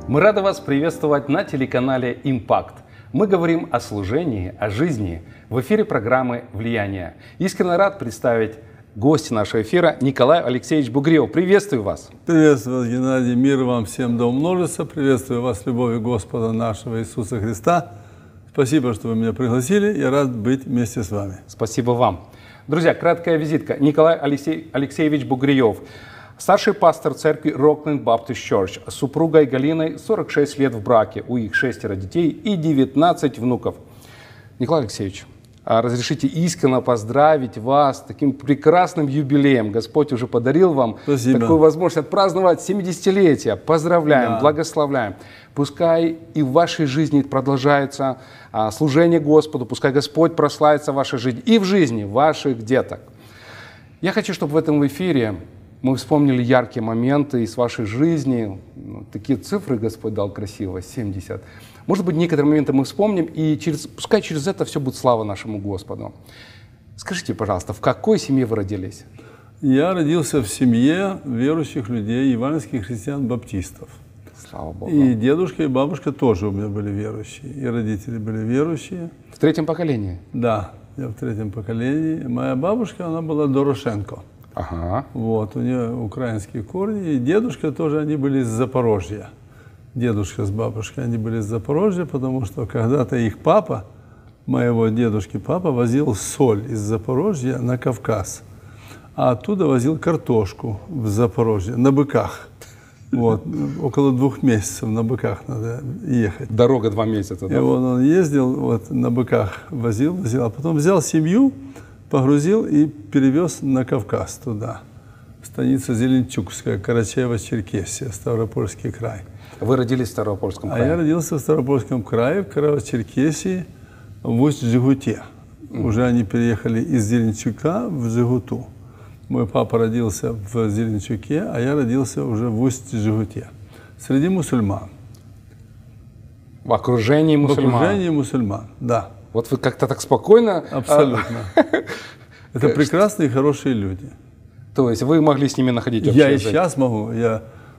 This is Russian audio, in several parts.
Мы рады вас приветствовать на телеканале «Импакт». Мы говорим о служении, о жизни. В эфире программы «Влияние». Искренне рад представить гостя нашего эфира Николай Алексеевич Бугриев. Приветствую вас. Приветствую вас, Геннадий. Мир вам всем да умножится. Приветствую вас любовью Господа нашего Иисуса Христа. Спасибо, что вы меня пригласили. Я рад быть вместе с вами. Спасибо вам. Друзья, краткая визитка. Николай Алексеевич Бугриев. Старший пастор церкви Rockland Baptist Church, с супругой Галиной 46 лет в браке, у их 6 детей и 19 внуков. Николай Алексеевич, разрешите искренне поздравить вас с таким прекрасным юбилеем. Господь уже подарил вам такую возможность отпраздновать 70-летие. Поздравляем, благословляем. Пускай и в вашей жизни продолжается служение Господу, пускай Господь прославится в вашей жизни и в жизни ваших деток. Я хочу, чтобы в этом эфире мы вспомнили яркие моменты из вашей жизни. Такие цифры Господь дал красиво, 70. Может быть, некоторые моменты мы вспомним, и пускай через это все будет слава нашему Господу. Скажите, пожалуйста, в какой семье вы родились? Я родился в семье верующих людей, евангельских христиан-баптистов. Слава Богу. И дедушка, и бабушка тоже у меня были верующие, и родители были верующие. В третьем поколении? Да, я в третьем поколении. Моя бабушка, она была Дорошенко. Ага. Вот, у нее украинские корни, и дедушка тоже, они были из Запорожья. Дедушка с бабушкой, они были из Запорожья, потому что когда-то их папа, моего дедушки папа, возил соль из Запорожья на Кавказ, а оттуда возил картошку в Запорожье на быках. Вот, около 2 месяцев на быках надо ехать. Дорога 2 месяца, да? И вот он ездил, вот на быках возил, а потом взял семью, погрузил и перевез на Кавказ туда. Станица Зеленчукская, Карачаево-Черкесия, Ставропольский край. Вы родились в Ставропольском крае? А я родился в Ставропольском крае, в Карачаево-Черкесии, в Усть-Жигуте. Уже они переехали из Зеленчука в Жигуту. Мой папа родился в Зеленчуке, а я родился уже в Усть-Жигуте. Среди мусульман. В окружении мусульман? В окружении мусульман, да. Вот вы как-то так спокойно... Абсолютно. Это прекрасные и хорошие люди. То есть вы могли с ними находить общий язык? Я и сейчас могу. Я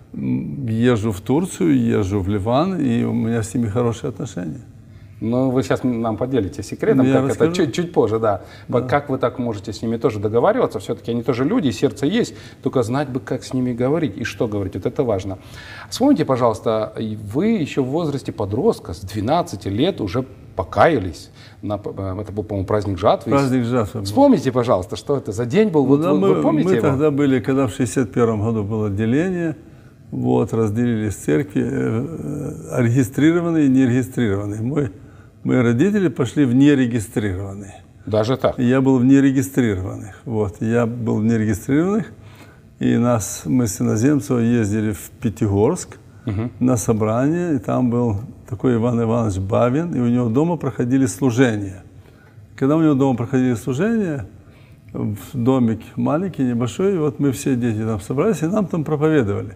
езжу в Турцию, езжу в Ливан, и у меня с ними хорошие отношения. Ну, вы сейчас нам поделитесь секретом, как это чуть позже, да. Как вы так можете с ними тоже договариваться? Все-таки они тоже люди, сердце есть, только знать бы, как с ними говорить и что говорить. Вот это важно. Вспомните, пожалуйста, вы еще в возрасте подростка, с 12 лет уже покаялись. Это был, по-моему, праздник жатвы. Праздник жатвы. Вспомните, пожалуйста, что это за день был. Ну, вы помните мы его? тогда были, когда в 61 году было отделение, вот, разделились церкви, регистрированные и нерегистрированные. Мои родители пошли в нерегистрированные. Даже так? И я был в нерегистрированных. Вот, я был в нерегистрированных, и мы с иноземцем ездили в Пятигорск на собрание, и там был такой Иван Иванович Бавин, и у него дома проходили служения. Когда у него дома проходили служения, в домик маленький, небольшой, и вот мы все дети там собрались, и нам там проповедовали.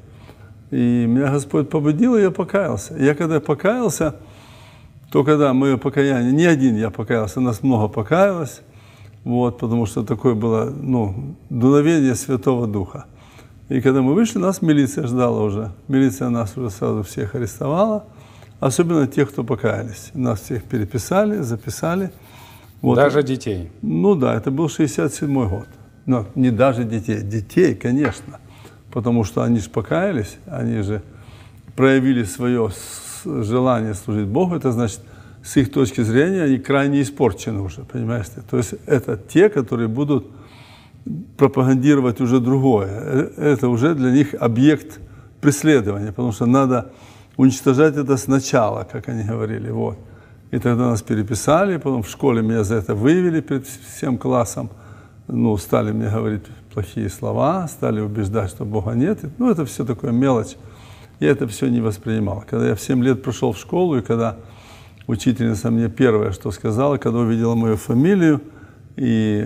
И меня Господь побудил, и я покаялся. Я когда покаялся, то когда мое покаяние, не один я покаялся, нас много покаялось, вот, потому что такое было, дуновение Святого Духа. И когда мы вышли, нас милиция ждала уже. Милиция нас уже сразу всех арестовала, особенно тех, кто покаялись. Нас всех переписали, записали. Вот. Даже детей? Ну да, это был 67-й год. Но не даже детей. Детей, конечно. Потому что они же покаялись, они же проявили свое желание служить Богу. Это значит, с их точки зрения, они крайне испорчены уже, понимаете? То есть это те, которые будут пропагандировать уже другое. Это уже для них объект преследования, потому что надо уничтожать это сначала, как они говорили. Вот. И тогда нас переписали, потом в школе меня за это выявили перед всем классом. Стали мне говорить плохие слова, стали убеждать, что Бога нет. Это все такое мелочь. Я это все не воспринимал. Когда я в 7 лет пришел в школу, и когда учительница мне первое, что сказала, когда увидела мою фамилию и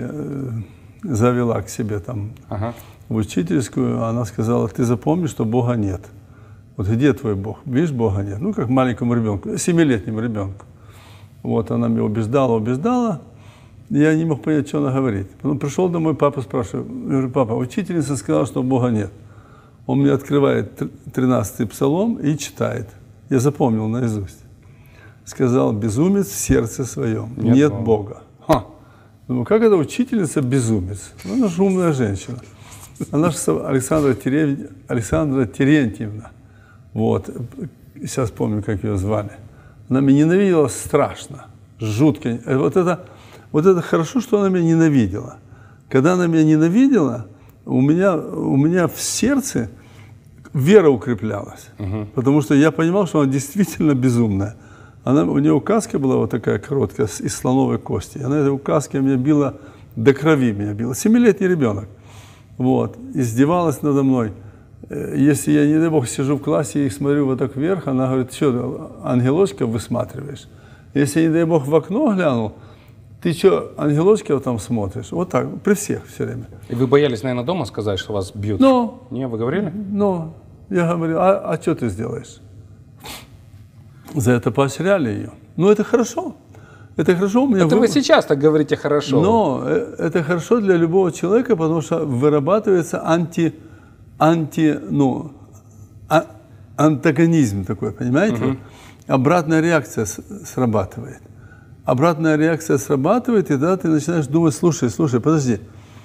завела к себе там в учительскую, она сказала: ты запомни, что Бога нет. Вот где твой Бог? Видишь, Бога нет. Как маленькому ребенку, 7-летнему ребенку. Вот она меня убеждала. Я не мог понять, что она говорит. Потом пришел домой, папа спрашивает, я говорю: папа, учительница сказала, что Бога нет. Он мне открывает 13-й псалом и читает. Я запомнил наизусть. Сказал: безумец в сердце своем, нет Бога. Ха. Думаю, как это учительница безумец? Ну, она же умная женщина. Она же Александра Терентьевна. Вот. Сейчас помню, как ее звали. Она меня ненавидела страшно, жутко. Вот это хорошо, что она меня ненавидела. Когда она меня ненавидела, у меня в сердце вера укреплялась. Потому что я понимал, что она действительно безумная. У нее указка была вот такая короткая, из слоновой кости. Она этой указкой меня била, до крови меня била. 7-летний ребенок. Вот. Издевалась надо мной. Если я, не дай бог, сижу в классе и смотрю вот так вверх, она говорит: что, ангелочка высматриваешь? Если я, не дай бог, в окно глянул, ты что, ангелочка там смотришь? Вот так, при всех все время. И вы боялись, наверное, дома сказать, что вас бьют? Не, вы говорили? Я говорю: а что ты сделаешь? За это поощряли ее. Ну, это хорошо. Это хорошо. У меня это вы сейчас так говорите хорошо. Но это хорошо для любого человека, потому что вырабатывается антагонизм такой, понимаете? Обратная реакция срабатывает. Обратная реакция срабатывает, и тогда ты начинаешь думать: слушай, подожди.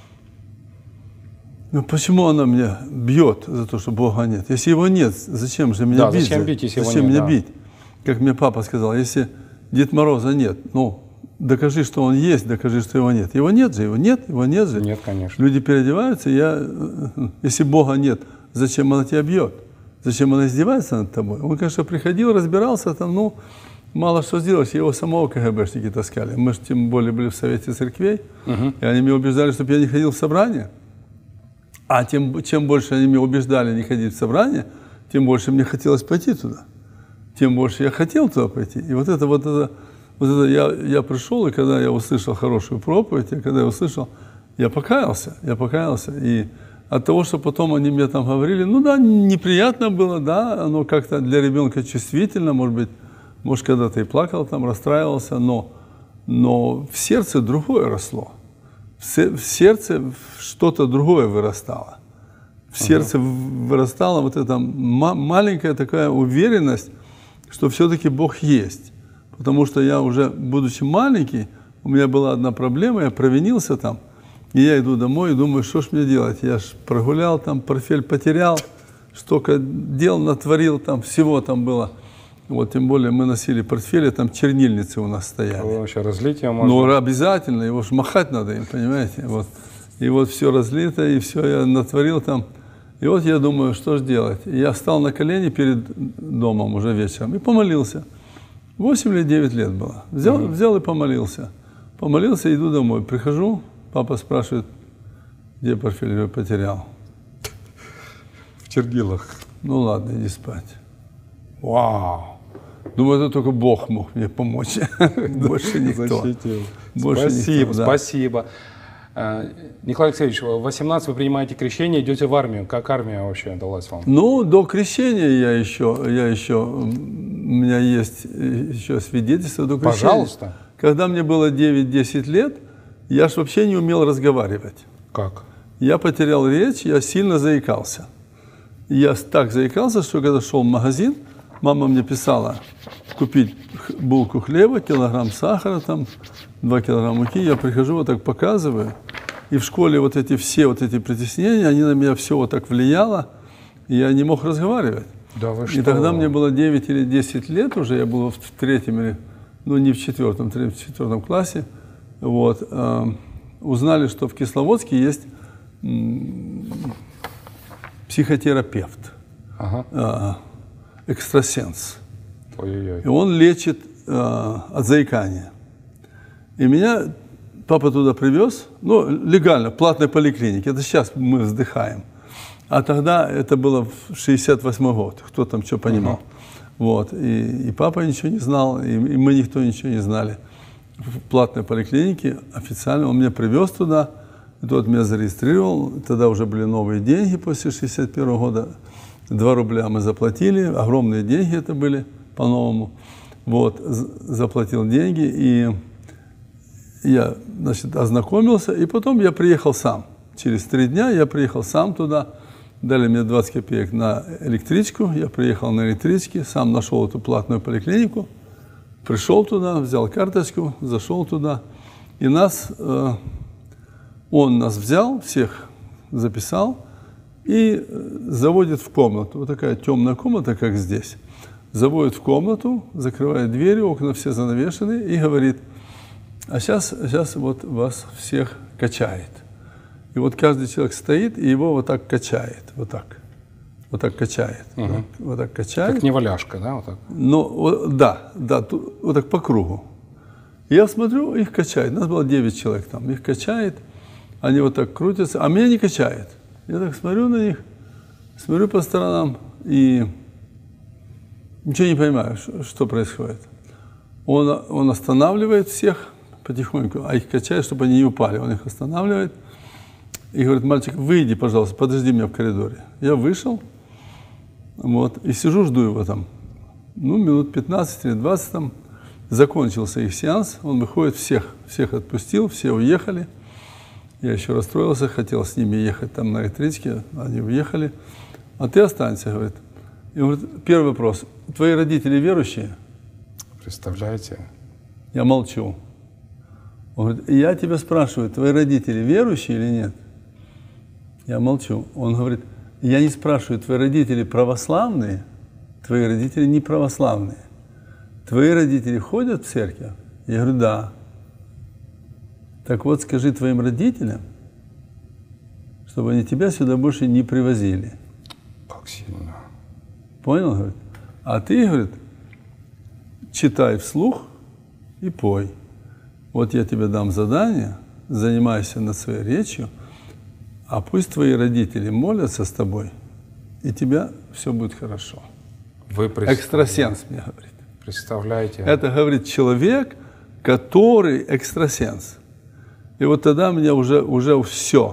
Ну почему она меня бьет за то, что Бога нет? Если его нет, зачем же меня бить? Зачем бить, если зачем его нет? Меня бить? Как мне папа сказал: если Дед Мороза нет, ну, докажи, что он есть, докажи, что его нет. Его нет же. Нет, конечно. Люди переодеваются, если Бога нет, зачем она тебя бьет? Зачем она издевается над тобой? Он, конечно, приходил, разбирался там, мало что сделать. Его самого КГБшники таскали. Мы же тем более были в Совете Церквей, и они меня убеждали, чтобы я не ходил в собрание. А чем больше они меня убеждали не ходить в собрание, тем больше мне хотелось пойти туда. Тем больше я хотел туда пойти. И вот это я пришел, и когда я услышал хорошую проповедь, я покаялся. И от того, что потом они мне там говорили, неприятно было, да, оно как-то для ребенка чувствительно, может, когда ты и плакал там, расстраивался, но в сердце другое росло. В сердце что-то другое вырастало. В сердце вырастала вот эта маленькая такая уверенность, что все-таки Бог есть. Потому что я уже, будучи маленький, у меня была одна проблема, я провинился там, и я иду домой и думаю: что ж мне делать? Я ж прогулял там, портфель потерял, столько дел натворил, там всего там было. Вот, тем более мы носили портфели, там чернильницы у нас стояли. Вообще разлить его можно? Ну, обязательно, его ж махать надо им, понимаете? Вот. И вот все разлито, и все я натворил там. И вот я думаю, что же делать? И я встал на колени перед домом уже вечером и помолился. 8 или 9 лет было. Взял и помолился. Помолился, иду домой. Прихожу, папа спрашивает: где портфель? Я потерял. В чернилах. Ну ладно, иди спать. Вау! Думаю, это только Бог мог мне помочь. Больше никто. Спасибо. Николай Алексеевич, в 18 вы принимаете крещение, идете в армию. Как армия вообще далась вам? Ну, до крещения у меня есть еще свидетельство до крещения. Пожалуйста. Когда мне было 9-10 лет, я ж вообще не умел разговаривать. Как? Я потерял речь, я сильно заикался. Я так заикался, что когда шел в магазин, мама мне писала купить булку хлеба, килограмм сахара, там, 2 килограмма муки. Я прихожу, вот так показываю. И в школе все эти притеснения, они на меня все вот так влияло, и я не мог разговаривать. Да вы что? И тогда мне было 9 или 10 лет уже, я был в 3-м или, не в 4-м, 3-4 классе. Вот, узнали, что в Кисловодске есть психотерапевт, экстрасенс. Ой-ой-ой. И он лечит от заикания. И меня папа туда привез, легально, в платной поликлинике. Это сейчас мы вздыхаем. А тогда это было в 68 год, кто там что понимал. Вот. И папа ничего не знал, и мы никто ничего не знали. В платной поликлинике официально он меня привез туда, и тот меня зарегистрировал. Тогда уже были новые деньги после 61 года. 2 рубля мы заплатили, огромные деньги это были по-новому. Вот, заплатил деньги, и я, ознакомился, и потом я приехал сам. Через 3 дня я приехал сам туда, дали мне 20 копеек на электричку, я приехал на электричке, сам нашел эту платную поликлинику, пришел туда, взял карточку, зашел туда, и он нас взял, всех записал и заводит в комнату. Вот такая темная комната, как здесь. Заводит в комнату, закрывает двери, окна все занавешены и говорит: а сейчас вот вас всех качает. И вот каждый человек стоит, и его вот так качает, вот так качает, вот так качает. Как неваляшка, да, вот так? Ну, да, вот так по кругу. Я смотрю, их качает, нас было 9 человек там, их качает, они вот так крутятся, а меня не качает. Я так смотрю на них, смотрю по сторонам и ничего не понимаю, что происходит. Он останавливает всех потихоньку, а их качает, чтобы они не упали. Он их останавливает и говорит: мальчик, выйди, пожалуйста, подожди меня в коридоре. Я вышел, вот, и сижу, жду его там. Ну, минут 15 или 20 там. Закончился их сеанс, он выходит, всех отпустил, все уехали. Я еще расстроился, хотел с ними ехать там на электричке, они уехали. А ты останься, говорит. И говорит, первый вопрос: твои родители верующие? Представляете? Я молчу. Он говорит: я тебя спрашиваю, твои родители верующие или нет? Я молчу. Он говорит: я не спрашиваю, твои родители православные? Твои родители не православные. Твои родители ходят в церковь? Я говорю: да. Так вот, скажи твоим родителям, чтобы они тебя сюда больше не привозили. Как сильно. Понял, говорит? А ты, говорит, читай вслух и пой. Вот я тебе дам задание, занимайся над своей речью, а пусть твои родители молятся с тобой, и тебя все будет хорошо. Вы Экстрасенс мне говорит. Представляете? Это говорит человек, который экстрасенс. И вот тогда мне уже все.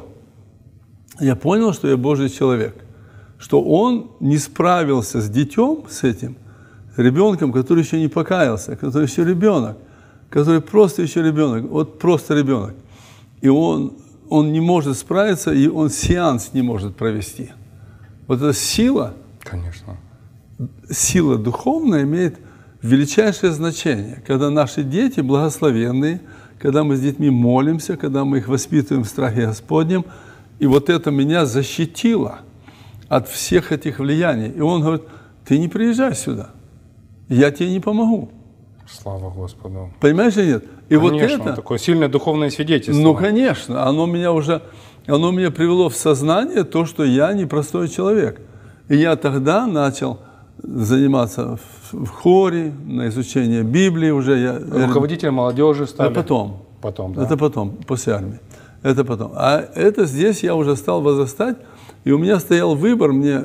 Я понял, что я Божий человек. Что он не справился с детем, с этим ребенком, который еще не покаялся, который еще ребенок, который просто еще ребенок, вот просто ребенок. И он не может справиться, и он сеанс не может провести. Вот эта сила, конечно, сила духовная имеет величайшее значение, когда наши дети благословенные, когда мы с детьми молимся, когда мы их воспитываем в страхе Господнем, и вот это меня защитило от всех этих влияний. И он говорит: ты не приезжай сюда, я тебе не помогу. Слава Господу. Понимаешь или нет? И Конечно, вот это такое сильное духовное свидетельство. Ну, конечно, оно меня привело в сознание то, что я непростой человек. И я тогда начал заниматься в хоре, на изучение Библии уже. Руководителем молодежи стали? Это потом. Потом, да? Это потом, после армии. Это потом. А это здесь я уже стал возрастать, и у меня стоял выбор, мне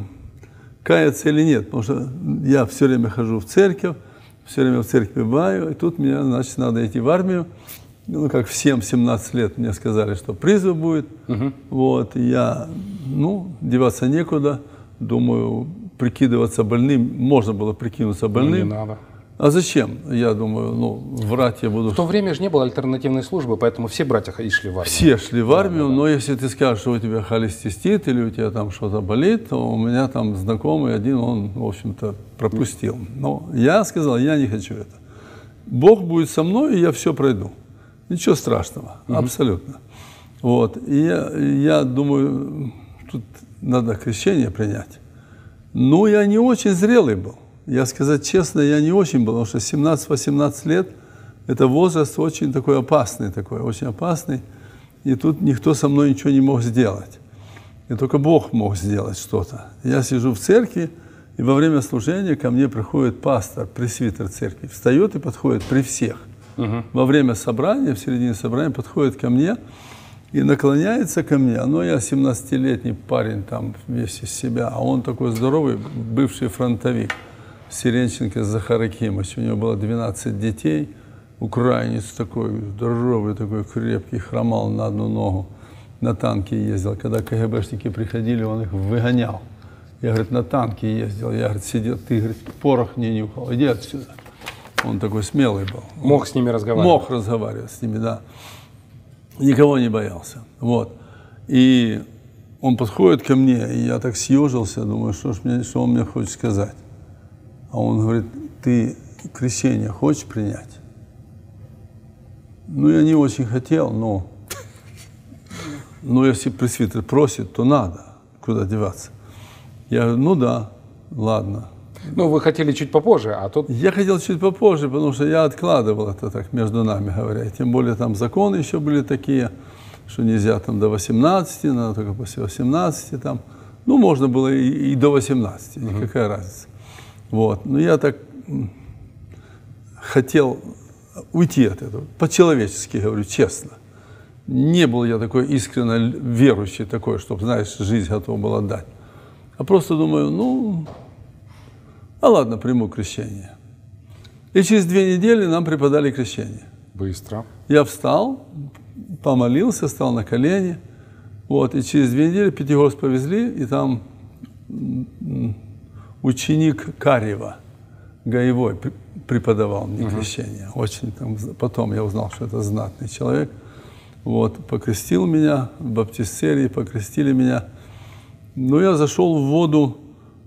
каяться или нет, потому что я все время хожу в церковь, все время в церкви бываю, и тут мне, значит, надо идти в армию. Ну, как всем 17 лет мне сказали, что призыв будет. Вот, и я, деваться некуда, думаю, прикидываться больным, можно было прикинуться больным. Не надо. А зачем? Я думаю, врать я буду. В то время же не было альтернативной службы, поэтому все братья и шли в армию. Все шли в армию, но если ты скажешь, что у тебя холецистит или у тебя там что-то болит, то у меня там знакомый один, он, в общем-то, пропустил. Но я сказал, я не хочу это. Бог будет со мной, и я все пройду. Ничего страшного, абсолютно. Вот. И я думаю, тут надо крещение принять. Ну, я не очень зрелый был. Я, сказать честно, я не очень был, потому что 17-18 лет – это возраст очень такой опасный, очень опасный. И тут никто со мной ничего не мог сделать. И только Бог мог сделать что-то. Я сижу в церкви, и во время служения ко мне приходит пастор, пресвитер церкви, встает и подходит при всех. Во время собрания, в середине собрания, подходит ко мне и наклоняется ко мне. Но я 17-летний парень там весь из себя, а он такой здоровый, бывший фронтовик. Сиренченко Захар Акимович, у него было 12 детей, украинец такой, здоровый, такой крепкий, хромал на одну ногу, на танке ездил. Когда КГБшники приходили, он их выгонял. Я, говорит, на танке ездил, я, говорит, сидел, ты, говорит, порох не нюхал, иди отсюда. Он такой смелый был. Мог с ними разговаривать? Мог разговаривать с ними, да. Никого не боялся. Вот. И Он подходит ко мне, и я так съежился, думаю, что он мне хочет сказать. А он говорит: ты крещение хочешь принять? Ну, я не очень хотел, но если пресвитер просит, то надо, куда деваться. Я говорю: ну да, ладно. Ну, вы хотели чуть попозже, а тут... Я хотел чуть попозже, потому что я откладывал это так, между нами говоря. И тем более там законы еще были такие, что нельзя там до 18, надо только после 18 там. Ну, можно было и до 18, какая разница. Вот. Но я так хотел уйти от этого, по-человечески говорю, честно. Не был я такой искренне верующий такой, чтобы, знаешь, жизнь готова была дать. А просто думаю, ну, а ладно, приму крещение. И через 2 недели нам преподали крещение. Быстро. Я встал, помолился, встал на колени. Вот, и через 2 недели Пятигорск повезли, и там ученик Карьева, Гаевой, преподавал мне крещение. Очень там, потом я узнал, что это знатный человек. Вот, покрестил меня, в баптистерии покрестили меня. Но я зашел в воду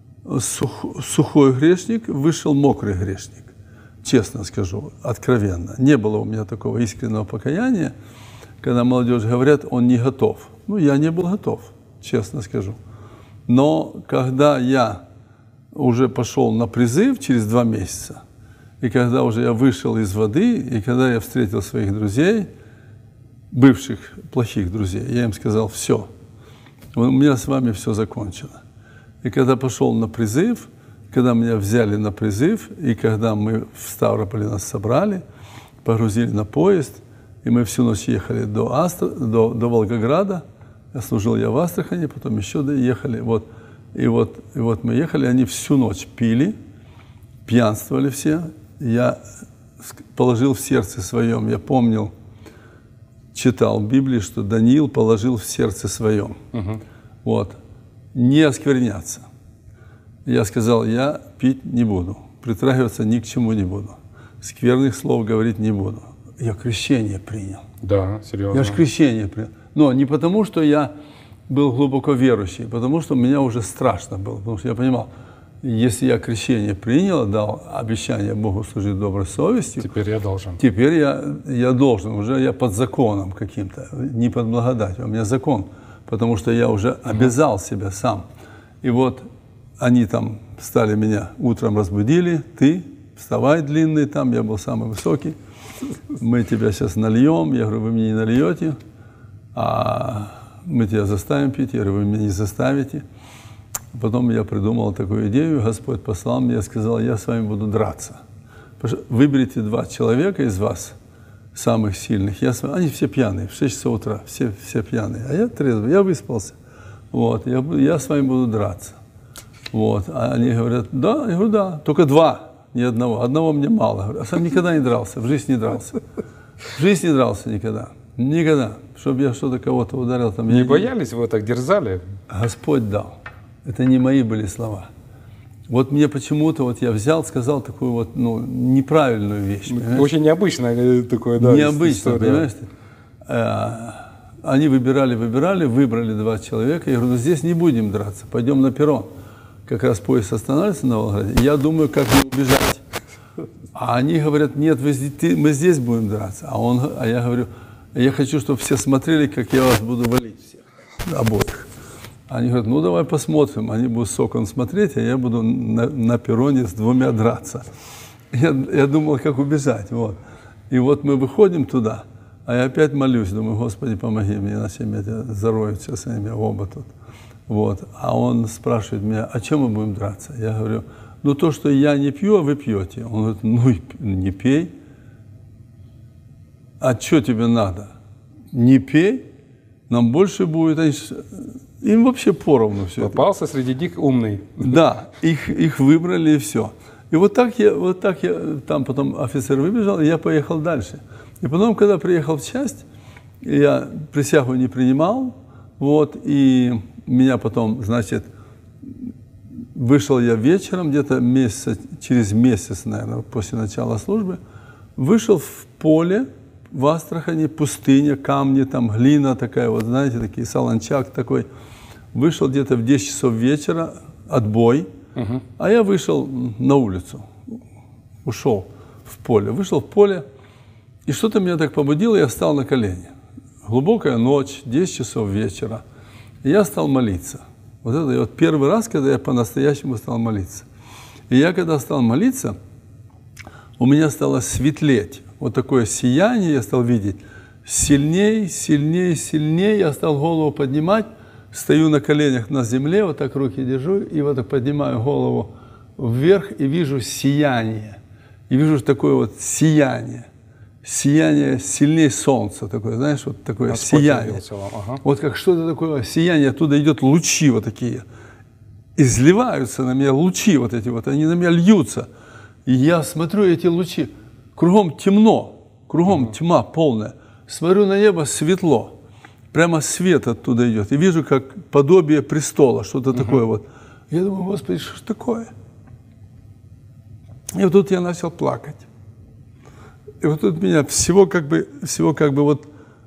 сухой грешник, вышел мокрый грешник. Честно скажу, откровенно. Не было у меня такого искреннего покаяния, когда молодежь говорят, он не готов. Ну, я не был готов, честно скажу. Но когда я уже пошел на призыв через 2 месяца, и когда уже я вышел из воды, и когда я встретил своих друзей, бывших плохих друзей, я им сказал: все, у меня с вами все закончено. И когда пошел на призыв, когда меня взяли на призыв, и когда мы в Ставрополе нас собрали, погрузили на поезд, и мы всю ночь ехали до Волгограда, служил я в Астрахани, потом еще доехали, вот. И вот мы ехали, они всю ночь пили, пьянствовали все. Я положил в сердце своем, я помнил, читал в Библии, что Даниил положил в сердце своем. Вот. Не оскверняться. Я сказал: я пить не буду, притрагиваться ни к чему не буду, скверных слов говорить не буду. Я крещение принял. Да, серьезно. Я же крещение принял. Но не потому, что я был глубоко верующий, потому что мне уже страшно было, потому что я понимал, если я крещение принял, дал обещание Богу служить доброй совестью, теперь я должен. Теперь я должен, уже я под законом каким-то, не под благодатью, а у меня закон, потому что я уже обязал себя сам. И вот они там стали меня, утром разбудили: ты вставай, длинный там, я был самый высокий, мы тебя сейчас нальем. Я говорю: вы мне не нальете, а мы тебя заставим пить. Я говорю: вы меня не заставите. Потом я придумал такую идею, Господь послал мне, я сказал: я с вами буду драться. Выберите 2 человека из вас, самых сильных. Они все пьяные, в 6 часов утра, все пьяные. А я трезвый, я выспался. Вот, я с вами буду драться. Вот. А они говорят: да, я говорю: да, только 2, не одного. Одного мне мало. А сам никогда не дрался, в жизни не дрался. В жизни не дрался никогда. Никогда. Чтобы я что-то кого-то ударил. Там, не боялись, вы так дерзали? Господь дал. Это не мои были слова. Вот мне почему-то, вот я взял, сказал такую вот, ну, неправильную вещь. Понимаешь? Очень необычное такое, да. Необычно, понимаешь? Они выбрали 2 человека. Я говорю: ну здесь не будем драться, пойдем на перрон. Как раз поезд останавливается на Волгограде. Я думаю, как мне убежать. А они говорят: нет, мы здесь будем драться. А я говорю: я хочу, чтобы все смотрели, как я вас буду валить всех, обоих. Они говорят: ну давай посмотрим. Они будут с окон смотреть, а я буду на перроне с 2 драться. Я думал, как убежать. Вот. И вот мы выходим туда, а я опять молюсь, думаю: Господи, помоги мне, иначе меня зароют сейчас они оба тут. Вот. А он спрашивает меня: о чем мы будем драться? Я говорю: ну то, что я не пью, а вы пьете. Он говорит: ну не пей. А что тебе надо? Не пей, нам больше будет. Им вообще поровну все. Попался среди них умный. Да, их выбрали и все. И вот так я, там потом офицер выбежал, и я поехал дальше. И потом, когда приехал в часть, я присягу не принимал, вот, и меня потом, значит, вышел я вечером, где-то через месяц, наверное, после начала службы, вышел в поле в Астрахани, пустыня, камни, там глина такая, вот знаете, такие, солончак такой. вышел где-то в 10 часов вечера, отбой, а я вышел на улицу, ушел в поле. Вышел в поле, и что-то меня так побудило, я встал на колени. Глубокая ночь, 10 часов вечера, и я стал молиться. Вот это вот первый раз, когда я по-настоящему стал молиться. И я, когда стал молиться, у меня стало светлеть. Вот такое сияние я стал видеть. Сильней, сильней, сильней. Я стал голову поднимать, стою на коленях на земле, вот так руки держу, и вот так поднимаю голову вверх, и вижу сияние. И вижу такое вот сияние. Сияние сильнее солнца, такое, знаешь, вот такое сияние. Вот как что-то такое сияние, оттуда идет лучи вот такие. Изливаются на меня лучи вот эти вот, они на меня льются. И я смотрю эти лучи, кругом темно, кругом тьма полная. Смотрю на небо, светло, прямо свет оттуда идет. И вижу, как подобие престола, что-то такое вот. Я думаю, Господи, что ж такое? И вот тут я начал плакать. И вот тут меня всего как бы вот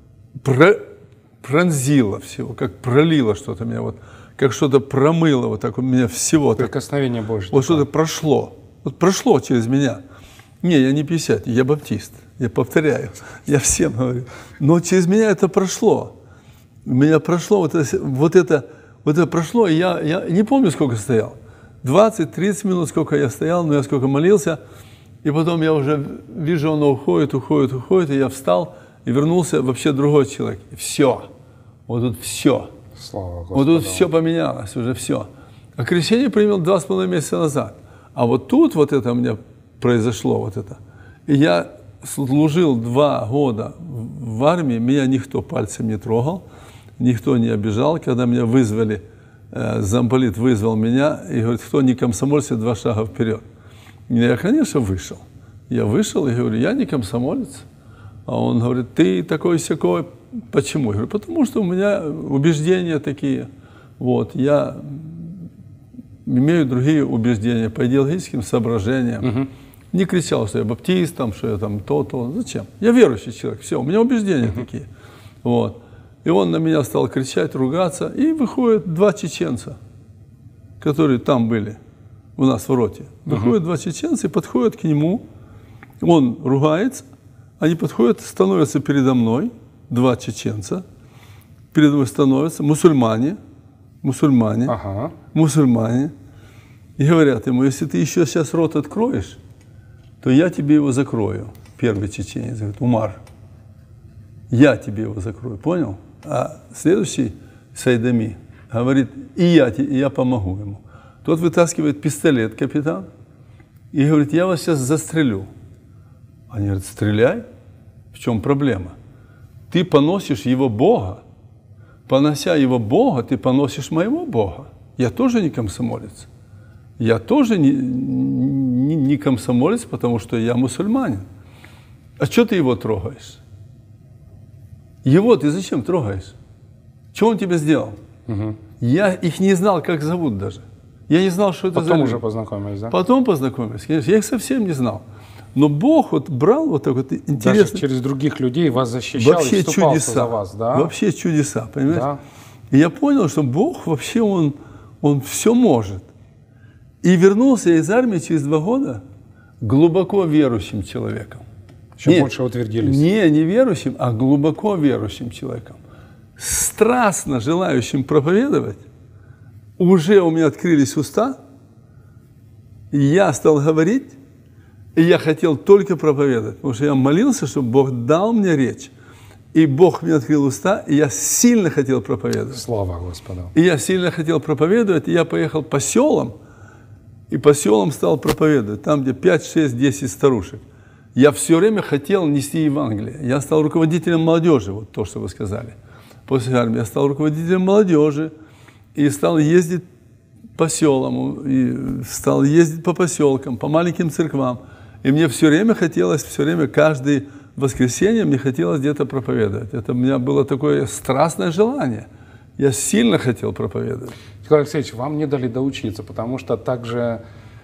пронзило всего, как пролило что-то меня, вот, как что-то промыло, вот так у меня всего. Прикосновение Божье. Вот что-то прошло. Вот прошло через меня. Не, я не 50, я баптист. Я повторяю, я всем говорю. Но через меня это прошло. У меня прошло вот это прошло, и я не помню, сколько стоял. 20-30 минут, сколько я стоял, но я сколько молился. И потом я уже вижу, оно уходит, и я встал и вернулся вообще другой человек. И все. Вот тут все. Слава Господу. Вот тут все поменялось, уже все. А крещение принял 2,5 месяца назад. А вот тут вот это у меня произошло, вот это. И я служил 2 года в армии, меня никто пальцем не трогал, никто не обижал. Когда меня вызвали, замполит вызвал меня и говорит, кто не комсомольцы, 2 шага вперед. Я, конечно, вышел. Я вышел и говорю, я не комсомолец. А он говорит, ты такой-сякой. Почему? Я говорю, потому что у меня убеждения такие. Вот, я имею другие убеждения по идеологическим соображениям. Не кричал, что я баптист, там, что я там то-то. Зачем? Я верующий человек. Все, у меня убеждения такие. Вот. И он на меня стал кричать, ругаться. И выходят 2 чеченца, которые там были. У нас в роте. Выходят 2 чеченца и подходят к нему. Он ругается. Они подходят, становятся передо мной. 2 чеченца. Передо мной становятся мусульмане. Мусульмане. И говорят ему, если ты еще сейчас рот откроешь, то я тебе его закрою. Первый чеченец говорит, Умар, я тебе его закрою. Понял? А следующий Сайдами говорит, и я помогу ему. Тот вытаскивает пистолет, капитан, и говорит, я вас сейчас застрелю. Они говорят, стреляй. В чем проблема? Ты поносишь его Бога. Понося его Бога, ты поносишь моего Бога. Я тоже не комсомолец. Я тоже не комсомолец, потому что я мусульманин. А что ты его трогаешь? Его ты зачем трогаешь? Что он тебе сделал? Я их не знал, как зовут даже. Я не знал, что это за люди. Потом уже познакомились, да? Потом познакомились, конечно. Я их совсем не знал. Но Бог вот брал вот так вот интересно. Даже через других людей вас защищал вообще и вступался чудеса, за вас, да? Вообще чудеса, понимаете? Да. И я понял, что Бог вообще, Он все может. И вернулся из армии через 2 года глубоко верующим человеком. Еще больше утвердились. Не верующим, а глубоко верующим человеком. Страстно желающим проповедовать. Уже у меня открылись уста, и я стал говорить, и я хотел только проповедовать, потому что я молился, чтобы Бог дал мне речь. И Бог мне открыл уста, и я сильно хотел проповедовать. Слава Господу. И я сильно хотел проповедовать, и я поехал по селам, и по селам стал проповедовать, там, где 5, 6, 10 старушек. Я все время хотел нести Евангелие. Я стал руководителем молодежи, вот то, что вы сказали. После армии я стал руководителем молодежи, и стал ездить по селам, и стал ездить по поселкам, по маленьким церквам. И мне все время хотелось, каждое воскресенье мне хотелось где-то проповедовать. Это у меня было такое страстное желание. Я сильно хотел проповедовать. Николай Алексеевич, вам не дали доучиться, потому что также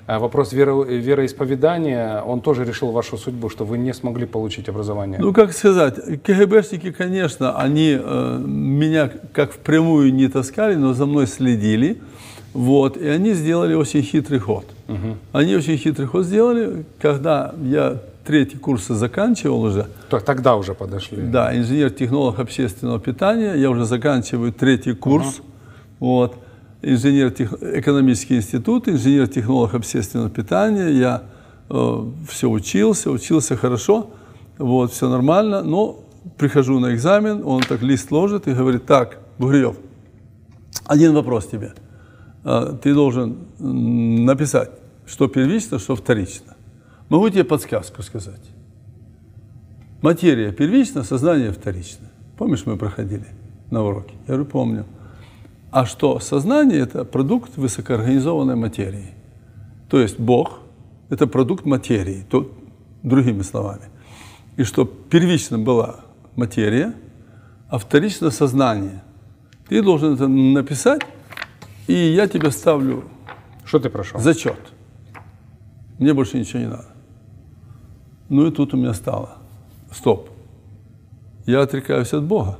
Вопрос вероисповедания, он тоже решил вашу судьбу, что вы не смогли получить образование? Ну, как сказать, КГБшники, конечно, они меня как впрямую не таскали, но за мной следили. Вот, и они сделали очень хитрый ход. Они очень хитрый ход сделали, когда я 3-й курс заканчивал уже. Тогда уже подошли. Да, инженер-технолог общественного питания. Я уже заканчиваю 3-й курс. Вот. Экономический институт, инженер-технолог общественного питания. Я все учился хорошо, вот, все нормально, но прихожу на экзамен, он так лист ложит и говорит: так, Бугриев, один вопрос тебе. Ты должен написать, что первично, что вторично. Могу тебе подсказку сказать. Материя первична, сознание вторично. Помнишь, мы проходили на уроке? Я говорю, помню. А что сознание – это продукт высокоорганизованной материи. То есть Бог – это продукт материи, другими словами. И что первично была материя, а вторично сознание. Ты должен это написать, и я тебе ставлю Что ты прошел? зачет. Мне больше ничего не надо. Ну и тут у меня стало. Стоп. Я отрекаюсь от Бога.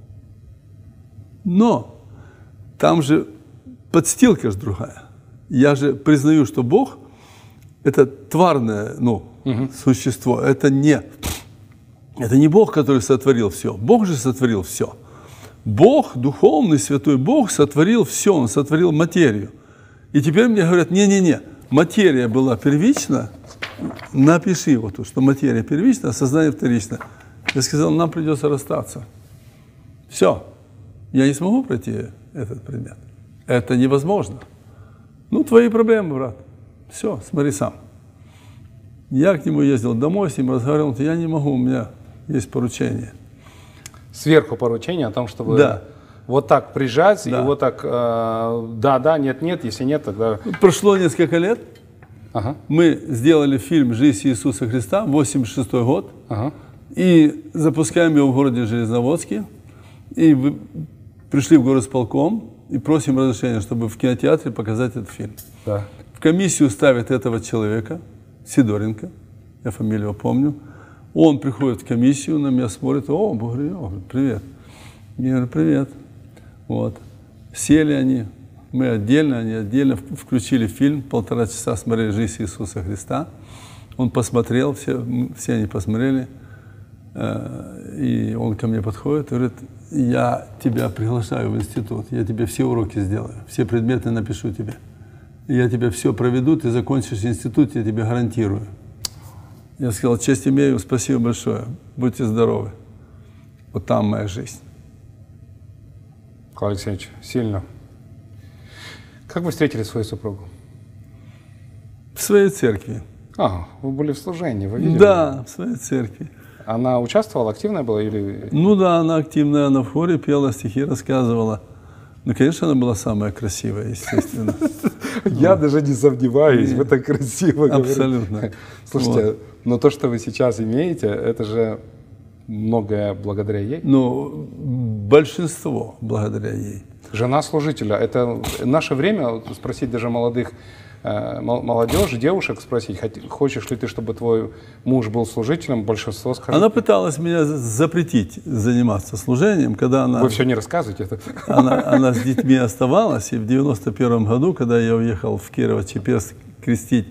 Но там же подстилка же другая. Я же признаю, что Бог – это тварное существо. Это не Бог, который сотворил все. Бог же сотворил все. Бог, духовный, святой Бог сотворил все. Он сотворил материю. И теперь мне говорят, не-не-не, материя была первична, напиши вот тут, что материя первична, а сознание вторично. Я сказал, нам придется расстаться. Все. Я не смогу пройти этот предмет. Это невозможно. Ну, твои проблемы, брат. Все, смотри сам. Я к нему ездил домой, с ним разговаривал, я не могу, у меня есть поручение. Сверху поручение о том, чтобы вот так прижать, и вот так, да, нет, если нет, тогда… Прошло несколько лет, мы сделали фильм «Жизнь Иисуса Христа», 86 год, и запускаем его в городе Железноводске, и пришли в горосполком и просим разрешения, чтобы в кинотеатре показать этот фильм. Да. В комиссию ставят этого человека, Сидоренко, я фамилию его помню. Он приходит в комиссию, на меня смотрит, о, Бугриев, привет. Я говорю, привет. Вот. Сели они, мы отдельно, они отдельно, включили фильм, 1,5 часа смотрели «Жизнь Иисуса Христа». Он посмотрел, все они посмотрели, и он ко мне подходит и говорит, я тебя приглашаю в институт, я тебе все уроки сделаю, все предметы напишу тебе. Я тебе все проведу, ты закончишь институт, я тебе гарантирую. Я сказал, честь имею, спасибо большое, будьте здоровы. Вот там моя жизнь. Николай Алексеевич, сильно. Как вы встретили свою супругу? В своей церкви. Вы были в служении, вы видели? Да, в своей церкви. Она участвовала, активная была или… Ну да, она активная, она в хоре пела, стихи рассказывала. Ну, конечно, она была самая красивая, естественно. Я даже не сомневаюсь, вы так красиво говорите. Абсолютно. Слушайте, но то, что вы сейчас имеете, это же многое благодаря ей. Ну, большинство благодаря ей. Жена служителя. Это наше время спросить даже молодежь, девушек спросить, хочешь ли ты, чтобы твой муж был служителем, большинство скажет. Она пыталась меня запретить заниматься служением, когда она… Вы все не рассказываете это. Она с детьми оставалась, и в 91 году, когда я уехал в Кирово-Чепецк крестить,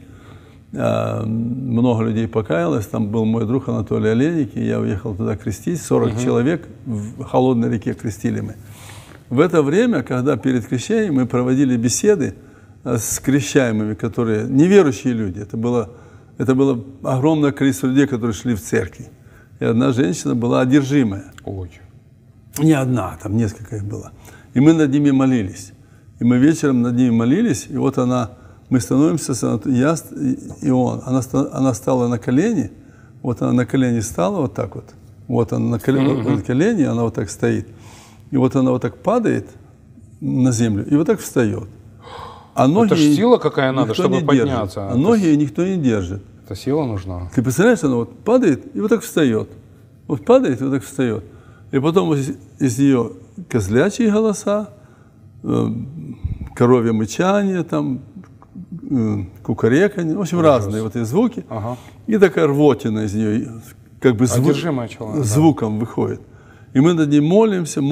много людей покаялось, там был мой друг Анатолий Олейник, и я уехал туда крестить, 40 человек в холодной реке крестили мы. В это время, когда перед крещением мы проводили беседы с крещаемыми, которые неверующие люди, это было огромное количество людей, которые шли в церкви. И одна женщина была одержимая. Ой. Не одна, там несколько их было. И мы над ними молились. И мы вечером над ними молились, и вот мы становимся, я и он. Она стала на колени, вот она на колени стала вот так вот. Вот она на колени, она вот так стоит. И вот она вот так падает на землю и вот так встает. А ноги это же сила какая надо, чтобы подняться. А ноги ей никто не держит. Это сила нужна. Ты представляешь, она вот падает и вот так встает. Вот падает и вот так встает. И потом вот из нее козлячьи голоса, коровье мычание, там, кукареканье, в общем, разные вот эти звуки. Ага. И такая рвотина из нее, как бы Одержимое человек, звуком выходит. И мы над ней молимся,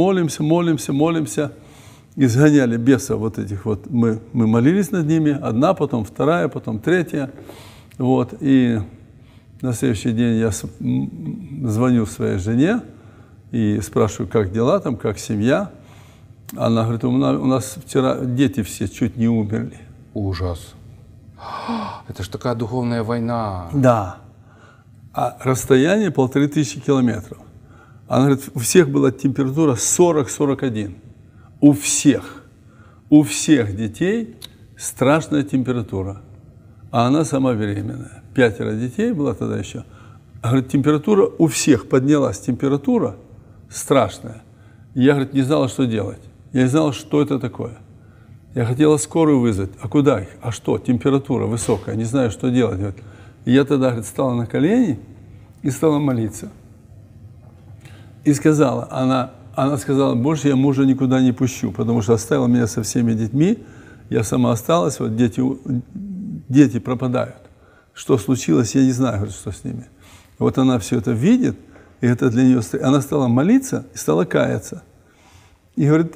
изгоняли бесов вот этих вот. Мы молились над ними, одна, потом вторая, потом третья. Вот. И на следующий день я звоню своей жене и спрашиваю, как дела там, как семья. Она говорит, у нас вчера дети все чуть не умерли. Ужас. Это же такая духовная война. Да. А расстояние 1500 километров. Она говорит, у всех была температура 40-41. У всех детей страшная температура. А она сама беременная. 5 детей было тогда еще. Говорит, температура у всех поднялась, температура страшная. И я, говорит, не знала, что делать. Я не знала, что это такое. Я хотела скорую вызвать. А куда их? А что? Температура высокая. Не знаю, что делать. Говорит. И я тогда, говорит, стала на колени и стала молиться. И сказала, она сказала, больше я мужа никуда не пущу, потому что оставила меня со всеми детьми. Я сама осталась, вот дети пропадают. Что случилось, я не знаю, говорит, что с ними. Вот она все это видит, и это для нее... Она стала молиться и стала каяться. И говорит,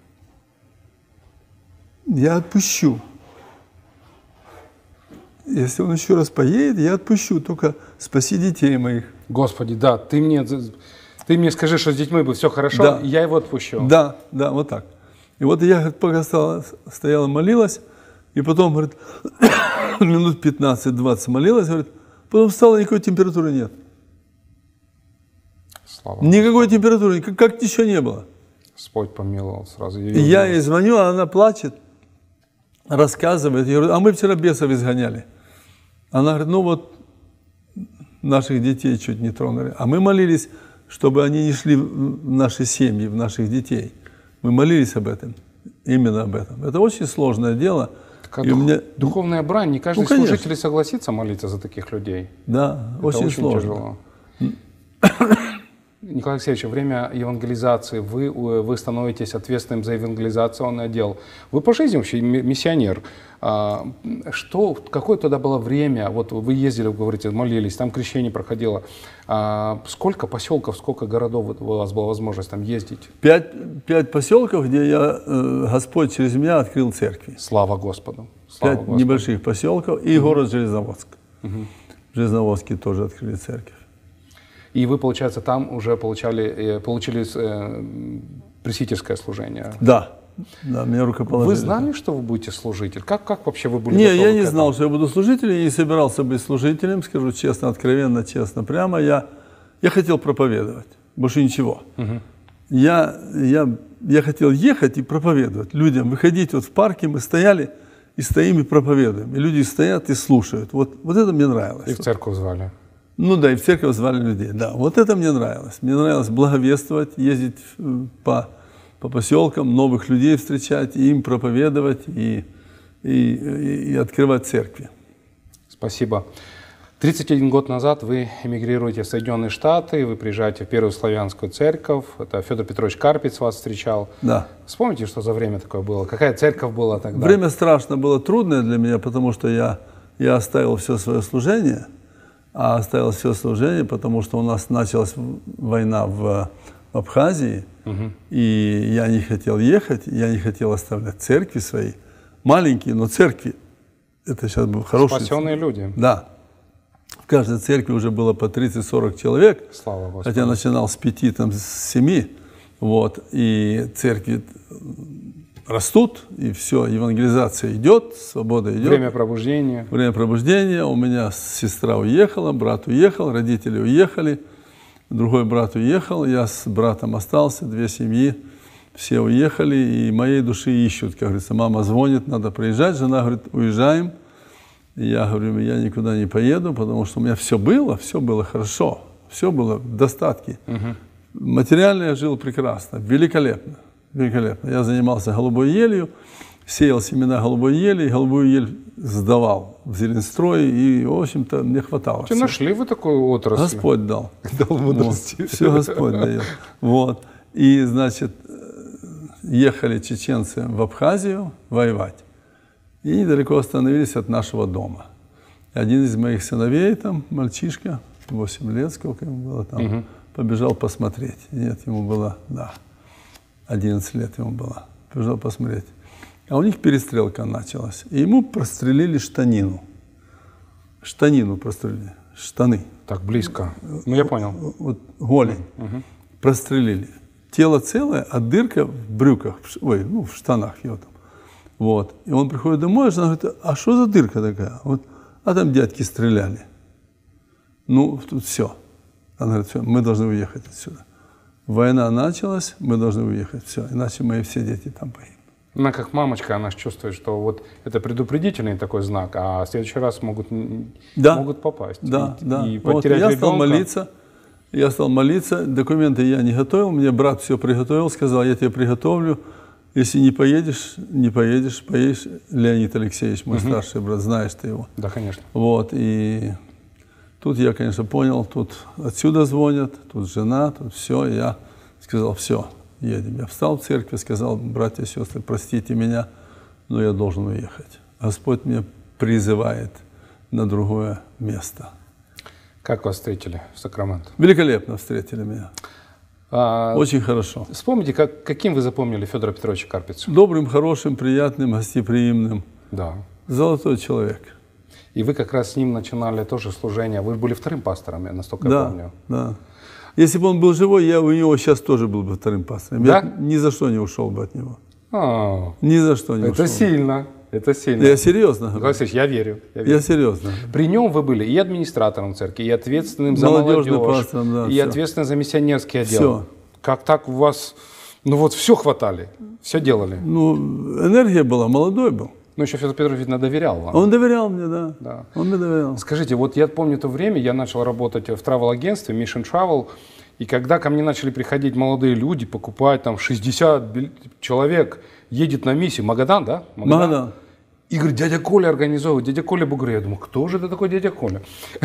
я отпущу. Если он еще раз поедет, я отпущу, только спаси детей моих. Господи, да, ты мне скажи, что с детьми бы все хорошо, да. И я его отпущу. Да, вот так. И вот я, говорит, пока стояла, молилась, и потом, говорит, минут 15-20 молилась, говорит, потом встала, никакой температуры нет. Слава никакой температуры, как ничего не было. Господь помиловал сразу. И я ей звоню, а она плачет, рассказывает. Я говорю, а мы вчера бесов изгоняли. Она говорит, ну вот наших детей чуть не тронули. А мы молились, чтобы они не шли в наши семьи, в наших детей. Мы молились об этом, именно об этом. Это очень сложное дело. Духовная брань, не каждый служитель согласится молиться за таких людей. Да, это очень сложно. Тяжело. Николай Алексеевич, во время евангелизации вы становитесь ответственным за евангелизационный отдел. Вы по жизни вообще миссионер. Какое тогда было время? Вот вы ездили, вы говорите, молились, там крещение проходило. Сколько поселков, сколько городов у вас была возможность там ездить? 5 поселков, где Господь через меня открыл церкви. Слава Господу. 5 небольших поселков и город Железноводск. В Железноводске тоже открыли церковь. И вы, получается, там уже получили пресвитерское служение? Да, меня рукоположили. Вы знали, что вы будете служителем? Как вообще вы были готовы? Не, я не знал, что я буду служителем, я не собирался быть служителем, скажу честно, откровенно, честно, прямо. Я хотел проповедовать, больше ничего. Я хотел ехать и проповедовать людям, выходить вот в парке, мы стояли и стоим и проповедуем. И люди стоят и слушают. Вот это мне нравилось. И в церковь звали? Ну да, и в церковь звали людей, да. Вот это мне нравилось. Мне нравилось благовествовать, ездить по поселкам, новых людей встречать, и им проповедовать, и открывать церкви. Спасибо. 31 год назад вы эмигрируете в Соединенные Штаты, вы приезжаете в Первую Славянскую церковь, это Федор Петрович Карпиц вас встречал. Да. Вспомните, что за время такое было? Какая церковь была тогда? Время страшно было трудное для меня, потому что я оставил все свое служение. А оставил все служение, потому что у нас началась война в Абхазии, и я не хотел ехать, я не хотел оставлять церкви свои. Маленькие, но церкви. Это сейчас был хороший. Спасенные люди. Да. В каждой церкви уже было по 30-40 человек. Слава Господу. Хотя начинал с 5, там, с 7. Вот. И церкви растут, и все, евангелизация идет, свобода идет. Время пробуждения. Время пробуждения. У меня сестра уехала, брат уехал, родители уехали, другой брат уехал, я с братом остался, 2 семьи, все уехали, и моей души ищут, как говорится. Мама звонит, надо приезжать, жена говорит, уезжаем. И я говорю, я никуда не поеду, потому что у меня все было хорошо, все было в достатке. Материально я жил прекрасно, великолепно. Великолепно. Я занимался голубой елью, сеял семена голубой ели, и голубую ель сдавал в зеленстрой, и, в общем-то, мне хватало. Нашли вы такую отрасль? Господь дал. Дал мудрости. Вот. Все Господь дает. Вот. И, значит, ехали чеченцы в Абхазию воевать. и недалеко остановились от нашего дома. Один из моих сыновей, там, мальчишка, 8 лет, сколько ему было там, побежал посмотреть. Нет, ему было, да, 11 лет ему было. Побежал посмотреть. А у них перестрелка началась. И ему прострелили штанину. Штанину прострелили. Штаны. Так близко. Ну, я понял. Вот голень. Прострелили. Тело целое, а дырка в брюках, ой, ну, в штанах его там. Вот. И он приходит домой, а жена говорит, а что за дырка такая? Вот, а там дядьки стреляли. Ну, тут все. Она говорит, все, мы должны уехать отсюда. Война началась, мы должны уехать, все, иначе мои все дети там погибнут. Она как мамочка, она чувствует, что вот это предупредительный такой знак, а в следующий раз могут попасть. Да, да. И вот, потерять ребенка. Я стал молиться, документы я не готовил, мне брат все приготовил, сказал, я тебе приготовлю, если не поедешь, поедешь, Леонид Алексеевич, мой старший брат, знаешь ты его. Да, конечно. Вот, и тут я, конечно, понял, тут отсюда звонят, тут жена, тут все, я сказал, все, едем. Я встал в церкви, сказал, братья и сестры, простите меня, но я должен уехать. Господь меня призывает на другое место. Как вас встретили в Сакраменто? Великолепно встретили меня. Очень хорошо. Вспомните, каким вы запомнили Федора Петровича Карпицу? Добрым, хорошим, приятным, гостеприимным. Да. Золотой человек. И вы как раз с ним начинали тоже служение. Вы были вторым пастором, я настолько да, помню. Да. Если бы он был живой, я у него сейчас тоже был бы вторым пастором. Да? Я ни за что не ушел бы от него. Ни за что не ушел. Это сильно. Это сильно. Я серьезно говорю. Алексей, я верю. Я серьезно. При нем вы были и администратором церкви, и ответственным за молодежь, пастором, да, и все. ответственным за миссионерский отдел. Все. Как так у вас, ну вот все хватали, все делали? Ну, энергия была, молодой был. Ну еще Федор Петрович, видно, доверял вам. Он доверял мне, да. Он мне доверял. Скажите, вот я помню то время, я начал работать в travel-агентстве, Mission Travel, и когда ко мне начали приходить молодые люди, покупать там 60 человек, едет на миссию, Магадан, да? Магадан. И говорит, дядя Коля организовывает, дядя Коля Бугрев. Я думаю, кто же это такой дядя Коля?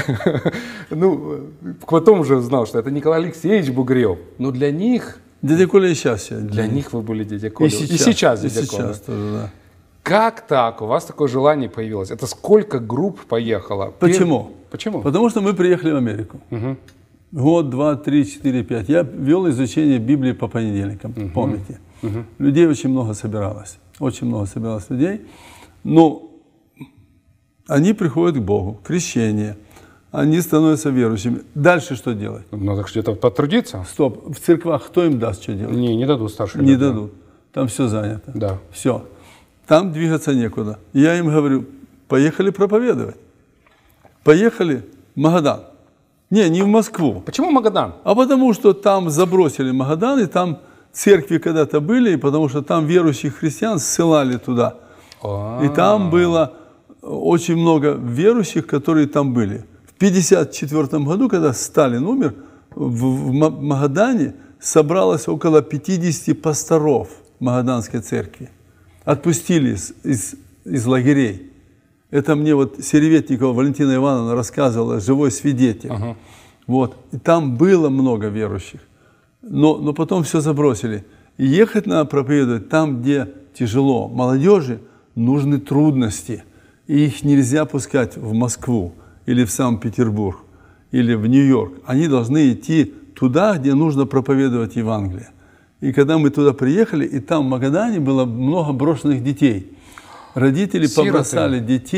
Ну, потом уже знал, что это Николай Алексеевич Бугрев. Но для них... Дядя Коля и сейчас. Для них вы были дядя Коля. И сейчас дядя Коля. тоже, да. Как так? У вас такое желание появилось? Это сколько групп поехало? Почему? Почему? Потому что мы приехали в Америку. Год, 2, 3, 4, 5. Я вел изучение Библии по понедельникам, помните? Людей очень много собиралось. Очень много собиралось людей. Но они приходят к Богу, крещение, они становятся верующими. Дальше что делать? Надо где-то потрудиться. Стоп, в церквах кто им даст что делать? Не дадут старшие Не люди. дадут, там все занято. Да. Все, там двигаться некуда. Я им говорю, поехали проповедовать. Поехали в Магадан. Не в Москву. Почему Магадан? А потому что там забросили Магадан, и там церкви когда-то были, и потому что там верующих христиан ссылали туда. И там было очень много верующих, которые там были. В 1954 году, когда Сталин умер, в Магадане собралось около 50 пасторов Магаданской церкви. Отпустили из лагерей. Это мне вот Сереветникова Валентина Ивановна рассказывала, живой свидетель. Вот. И там было много верующих. Но потом все забросили. И ехать надо проповедовать там, где тяжело. Молодежи нужны трудности, и их нельзя пускать в Москву, или в Санкт-Петербург, или в Нью-Йорк. Они должны идти туда, где нужно проповедовать Евангелие. И когда мы туда приехали, и там в Магадане было много брошенных детей. Родители побросали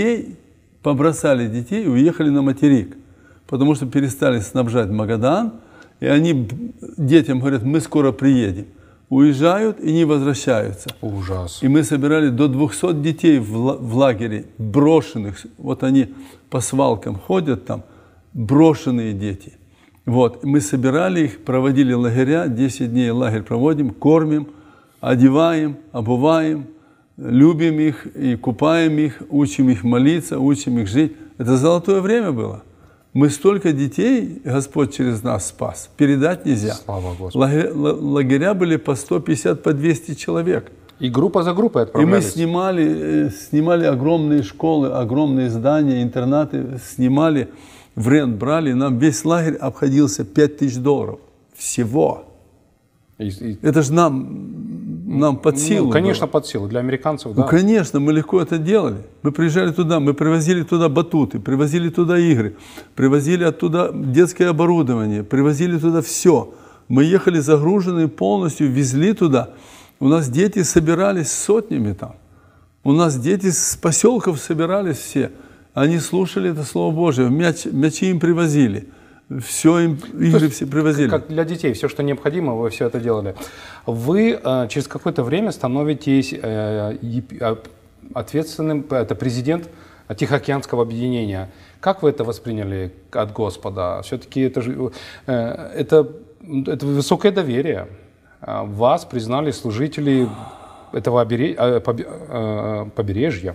детей и уехали на материк, потому что перестали снабжать Магадан, и они детям говорят, мы скоро приедем. Уезжают и не возвращаются. Ужас. И мы собирали до 200 детей в лагере, брошенных. Вот они по свалкам ходят там, брошенные дети. Вот. Мы собирали их, проводили лагеря, 10 дней лагерь проводим, кормим, одеваем, обуваем, любим их и купаем их, учим их молиться, учим их жить. Это золотое время было. Мы столько детей, Господь через нас спас, передать нельзя. Слава Господу. Лагеря были по 150, по 200 человек. И группа за группой отправлялись. И мы снимали огромные школы, огромные здания, интернаты, снимали, в рент брали. Нам весь лагерь обходился $5000 всего. Это же нам нам под силу. Ну, конечно, было. под силу. Для американцев, да. Ну, конечно, мы легко это делали. Мы приезжали туда, мы привозили туда батуты, привозили туда игры, привозили оттуда детское оборудование, привозили туда все. Мы ехали загруженные полностью, везли туда. У нас дети собирались сотнями там. У нас дети с поселков собирались все. Они слушали это Слово Божие, мячи им привозили. Все им, игры все привозили. Как для детей, все, что необходимо, вы все это делали. Вы через какое-то время становитесь ответственным, это президент Тихоокеанского объединения. Как вы это восприняли от Господа? Все-таки это высокое доверие. Вас признали служители этого побережья.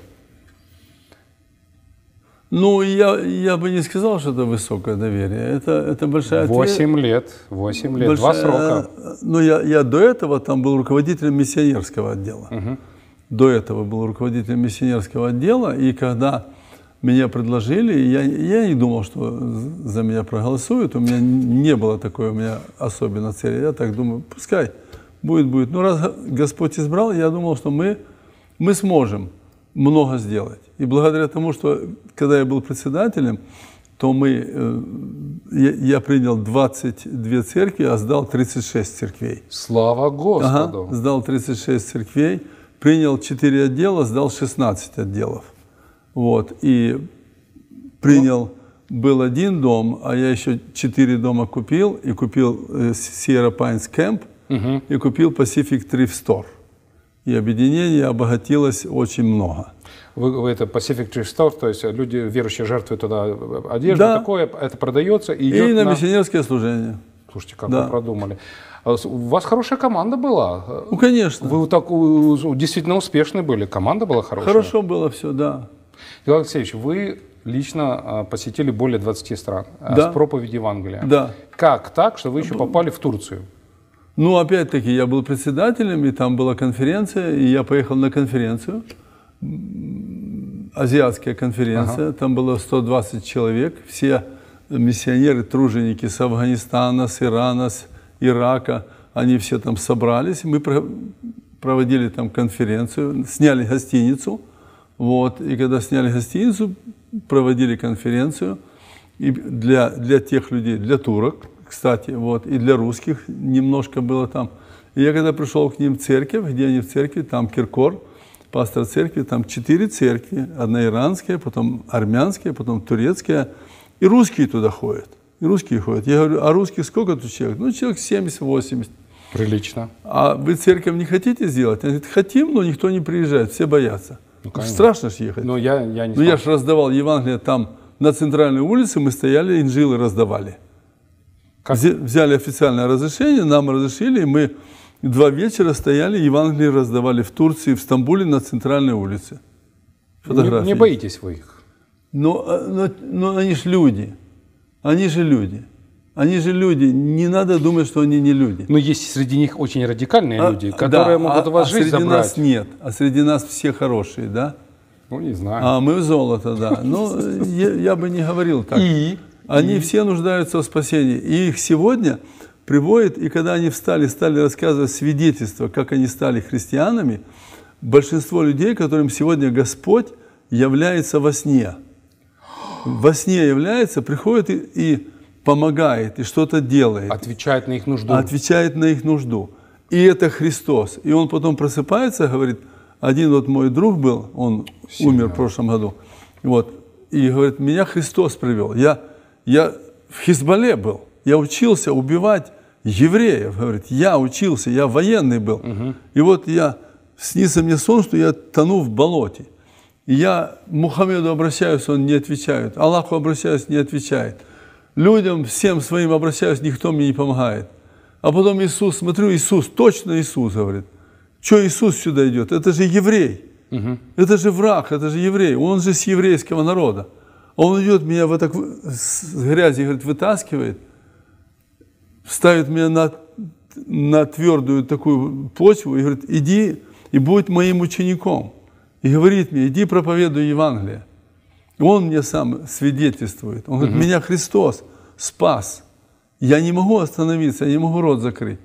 Ну, я бы не сказал, что это высокое доверие. Это большая ответственность. 8 лет, 2 срока. Ну, я до этого там был руководителем миссионерского отдела. Угу. До этого был руководителем миссионерского отдела. И когда меня предложили, я не думал, что за меня проголосуют. У меня не было такой у меня особенно цели. Я так думаю, пускай будет. Но раз Господь избрал, я думал, что мы сможем много сделать. И благодаря тому, что когда я был председателем, то я принял 22 церкви, а сдал 36 церквей. Слава Господу! Ага, сдал 36 церквей, принял 4 отдела, сдал 16 отделов. Вот. И принял, был 1 дом, а я еще 4 дома купил, и купил Sierra Pines Camp, и купил Pacific Thrift Store. И объединение обогатилось очень много. Вы это Pacific Thrift Store, то есть люди, верующие, жертвуют туда одежду, да. Такое, это продается и идет на миссионерское служение. Слушайте, как вы продумали. У вас хорошая команда была. Ну, конечно. Вы так действительно успешны были, команда была хорошая. Хорошо было все, да. Николай Алексеевич, вы лично посетили более 20 стран с проповедью Евангелия. Да. Как так, что вы еще попали в Турцию? Ну, опять-таки, я был председателем, и там была конференция, и я поехал на конференцию, азиатская конференция, там было 120 человек, все миссионеры, труженики с Афганистана, с Ирана, с Ирака, они все там собрались, мы проводили там конференцию, сняли гостиницу, вот, и когда сняли гостиницу, проводили конференцию, и для тех людей, для турок, кстати, вот, и для русских немножко было там. И я когда пришел к ним в церковь, где они в церкви, там Киркор, пастор церкви, там 4 церкви, одна иранская, потом армянская, потом турецкая, и русские туда ходят. И русские ходят. Я говорю, а русских сколько тут человек? Ну, человек 70-80. Прилично. А вы церковь не хотите сделать? Они говорят, хотим, но никто не приезжает, все боятся. Ну, страшно же ехать. Но я не Ну, я же раздавал Евангелие там, на центральной улице, мы стояли, инжилы раздавали. Взяли официальное разрешение, нам разрешили, и мы 2 вечера стояли, Евангелие раздавали в Турции, в Стамбуле на центральной улице. Фотографии. Не боитесь вы их? Но они же люди. Они же люди. Они же люди. Не надо думать, что они не люди. Но есть среди них очень радикальные люди, которые могут у вас жизнь среди забрать. нас нет. А среди нас все хорошие, да? Ну, не знаю. А мы в золото, да. Но я бы не говорил так. Они все нуждаются в спасении. И их сегодня приводят, и когда они стали рассказывать свидетельства, как они стали христианами, большинство людей, которым сегодня Господь является во сне. Во сне является, приходит и помогает, и что-то делает. Отвечает на их нужду. Отвечает на их нужду. И это Христос. И он потом просыпается, говорит, один вот мой друг был, он умер в прошлом году, вот, и говорит, меня Христос привел. Я в Хизбалле был, я учился убивать евреев, говорит, я учился, я военный был. И вот снится мне сон, что я тону в болоте. И я Мухаммеду обращаюсь, он не отвечает. Аллаху обращаюсь, не отвечает. Людям, всем своим обращаюсь, никто мне не помогает. А потом Иисус, смотрю, Иисус, точно Иисус, говорит. Что Иисус сюда идет? Это же еврей. Это же враг, это же еврей. Он же с еврейского народа. Он идет, меня вот так с грязи, говорит, вытаскивает, ставит меня на твердую такую почву и говорит, иди и будь моим учеником. И говорит мне, иди проповедуй Евангелие. Он мне сам свидетельствует. Он говорит, меня Христос спас. Я не могу остановиться, я не могу рот закрыть.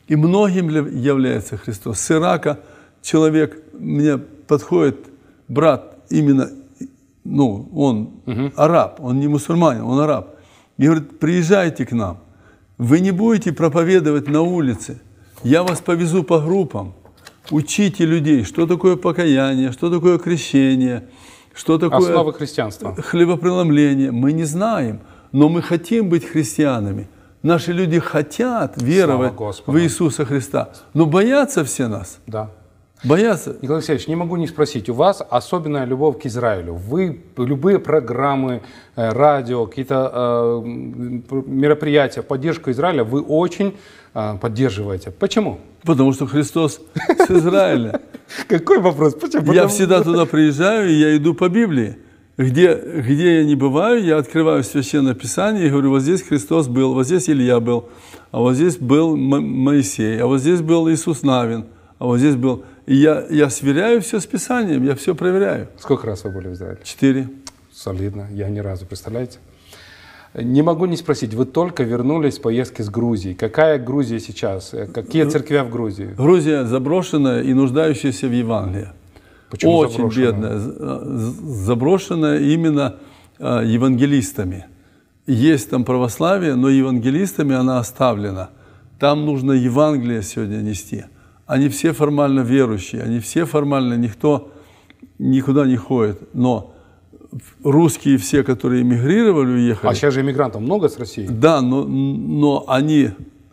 И многим является Христос. С Ирака человек, мне подходит брат, именно, ну, он араб, он не мусульманин, он араб. И говорит, приезжайте к нам, вы не будете проповедовать на улице, я вас повезу по группам, учите людей, что такое покаяние, что такое крещение, что такое основы христианства, хлебопреломление. Мы не знаем, но мы хотим быть христианами. Наши люди хотят веровать в Иисуса Христа, но боятся все нас. Да. Боятся. Николай Алексеевич, не могу не спросить, у вас особенная любовь к Израилю. Вы любые программы, радио, какие-то мероприятия, поддержку Израиля вы очень поддерживаете. Почему? Потому что Христос с Израиля. Какой вопрос? Почему? Я всегда туда приезжаю, и я иду по Библии. Где я не бываю, я открываю Священное Писание и говорю, вот здесь Христос был, вот здесь Илья был, а вот здесь был Моисей, а вот здесь был Иисус Навин, а вот здесь был... И я сверяю все с Писанием, я все проверяю. Сколько раз вы были в Израиле? 4. Солидно, я ни разу, представляете? Не могу не спросить, вы только вернулись с поездки с Грузии. Какая Грузия сейчас? Какие церкви в Грузии? Грузия заброшенная и нуждающаяся в Евангелии. Почему очень заброшенная? бедная, заброшенная именно евангелистами. Есть там православие, но евангелистами она оставлена. Там нужно Евангелие сегодня нести. Они все формально верующие, они все формально, никто никуда не ходит. Но русские все, которые эмигрировали, уехали... А сейчас же иммигрантов много с России? Да, но они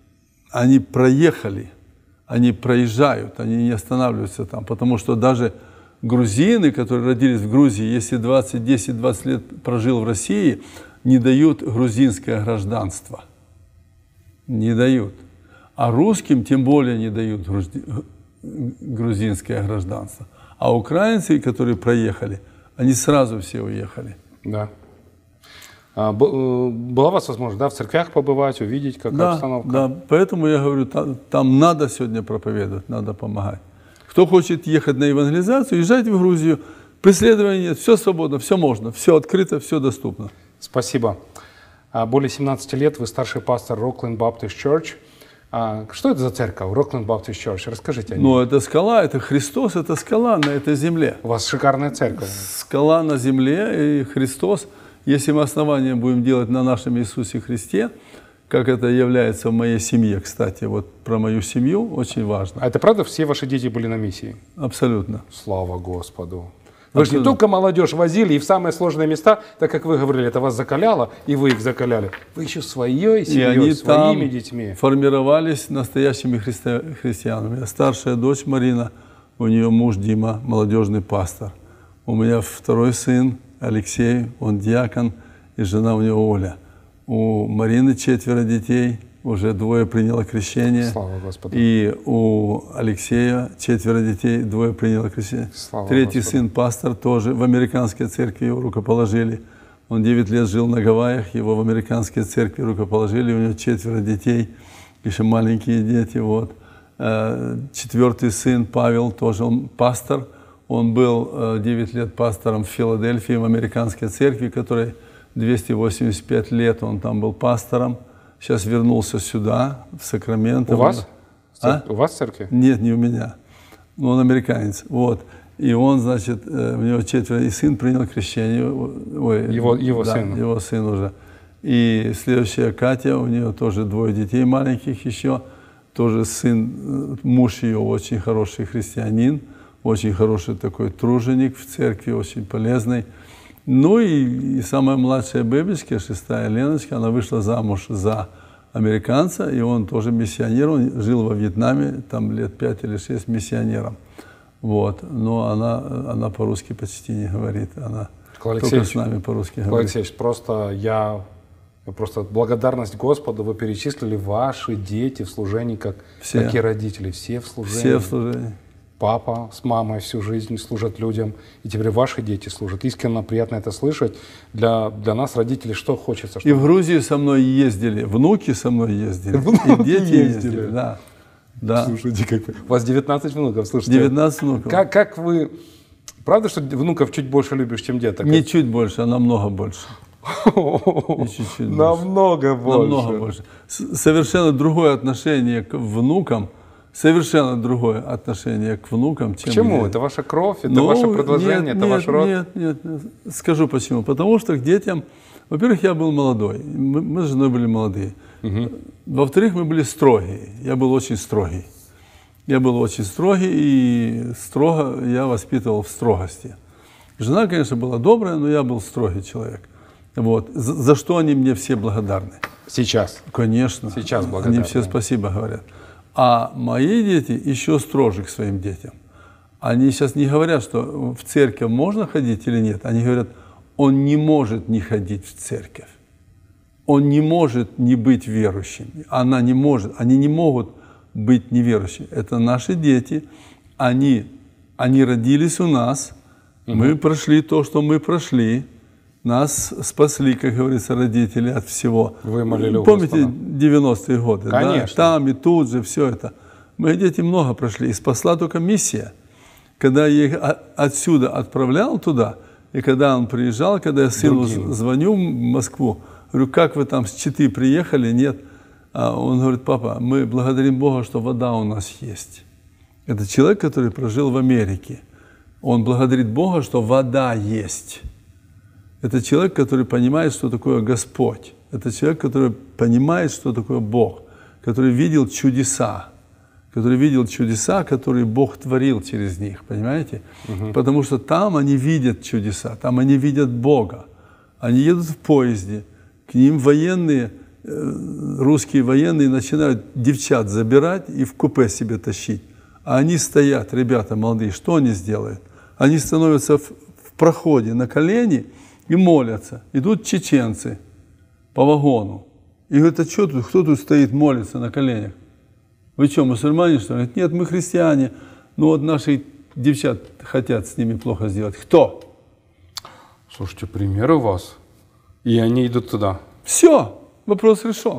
проехали, они проезжают, они не останавливаются там, потому что даже грузины, которые родились в Грузии, если 10-20 лет прожил в России, не дают грузинское гражданство. Не дают. А русским тем более не дают грузинское гражданство. А украинцы, которые проехали, они сразу все уехали. Да. Была у вас возможность, да, в церквях побывать, увидеть, какая обстановка? Да, поэтому я говорю, там надо сегодня проповедовать, надо помогать. Кто хочет ехать на евангелизацию, езжайте в Грузию. Преследования нет, все свободно, все можно, все открыто, все доступно. Спасибо. Более 17 лет вы старший пастор Rockland Baptist Church. Что это за церковь, Rockland Baptist Church? Расскажите о ней. Ну, это скала, это Христос, это скала на этой земле. У вас шикарная церковь. Скала на земле, и Христос, если мы основания будем делать на нашем Иисусе Христе, как это является в моей семье, кстати, вот про мою семью очень важно. А это правда, все ваши дети были на миссии? Абсолютно. Слава Господу. Вы же не только молодежь возили и в самые сложные места, так как вы говорили, это вас закаляло, и вы их закаляли. Вы еще своей семьей, своими детьми. Формировались настоящими христианами. Старшая дочь Марина, у нее муж Дима, молодежный пастор. У меня второй сын Алексей, он диакон, и жена у него Оля. У Марины 4 детей, уже 2 приняло крещение. Слава Господу. И у Алексея 4 детей, 2 приняло крещение. Слава 3-й Господу. сын пастор тоже в американской церкви его рукоположили. Он 9 лет жил на Гавайях, его в американской церкви рукоположили, у него 4 детей, еще маленькие дети. Вот. 4-й сын Павел, тоже он пастор. Он был 9 лет пастором в Филадельфии, в американской церкви, которой 285 лет он там был пастором. Сейчас вернулся сюда, в Сакраменто. У вас? А? У вас в церкви? Нет, не у меня. Он американец. Вот. И он, значит, у него 4, и сын принял крещение. Ой, его да, сын. Его сын уже. И следующая Катя, у нее тоже 2 детей маленьких еще. Тоже сын, муж ее очень хороший христианин, очень хороший такой труженик в церкви, очень полезный. Ну и самая младшая бэбичка, 6-я Леночка, она вышла замуж за американца, и он тоже миссионер, он жил во Вьетнаме, там лет 5 или 6 миссионером. Вот. Но она по-русски почти не говорит, она только с нами по-русски говорит. Алексеевич, просто благодарность Господу, вы перечислили ваши дети в служении, как и родители, все в служении. Все в служении. Папа с мамой всю жизнь служат людям, и теперь ваши дети служат. Искренне приятно это слышать. Для нас, родителей, что хочется? И в Грузию со мной ездили, внуки со мной ездили, и дети ездили. Да. Да. Слушайте, у вас 19 внуков, слушайте. 19 внуков. Как вы... Правда, что внуков чуть больше любишь, чем деток? Не чуть больше, а намного больше. И чуть-чуть больше. Намного больше. Намного больше. Совершенно другое отношение к внукам, совершенно другое отношение к внукам, чем Почему? к Это ваша кровь, это ваше продолжение, это ваш род? Нет. Скажу почему. Потому что к детям, во-первых, я был молодой, мы с женой были молодые. Во-вторых, мы были строгие. Я был очень строгий. Я был очень строгий, и строго я воспитывал в строгости. Жена, конечно, была добрая, но я был строгий человек. Вот. За что они мне все благодарны? Сейчас. Конечно. Сейчас благодарны. Они все спасибо говорят. А мои дети еще строже к своим детям. Они сейчас не говорят, что в церковь можно ходить или нет. Они говорят, он не может не ходить в церковь. Он не может не быть верующим. Она не может. Они не могут быть неверующими. Это наши дети. Они родились у нас. Мы прошли то, что мы прошли. Нас спасли, как говорится, родители от всего. Вы молили у Помните Господа? 90-е годы? Конечно. Да? Там и тут же все это. Мои дети много прошли. И спасла только миссия. Когда я их отсюда отправлял туда, и когда он приезжал, когда я сыну звоню в Москву, говорю, как вы там с Читы приехали? Нет. А он говорит, папа, мы благодарим Бога, что вода у нас есть. Это человек, который прожил в Америке. Он благодарит Бога, что вода есть. Это человек, который понимает, что такое Господь. Это человек, который понимает, что такое Бог, который видел чудеса, которые Бог творил через них, понимаете? Потому что там они видят чудеса, там они видят Бога. Они едут в поезде, к ним военные, русские военные начинают девчат забирать и в купе себе тащить. А они стоят, ребята молодые, что они сделают? Они становятся в проходе на колени и молятся. Идут чеченцы по вагону. И говорят, а что тут, кто тут стоит, молится на коленях? Вы что, мусульмане, что ли? Говорят, нет, мы христиане. Ну вот наши девчат хотят с ними плохо сделать. Кто? Слушайте, пример у вас. И они идут туда. Все, вопрос решен.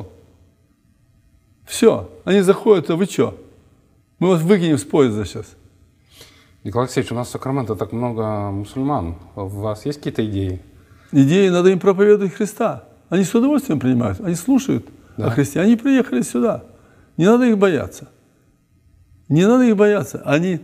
Все, они заходят, а вы что? Мы вас выкинем с поезда сейчас. Николай Алексеевич, у нас в Сакраменто так много мусульман. У вас есть какие-то идеи? Идеи, надо им проповедовать Христа. Они с удовольствием принимают, они слушают о Христе. Они приехали сюда. Не надо их бояться. Не надо их бояться.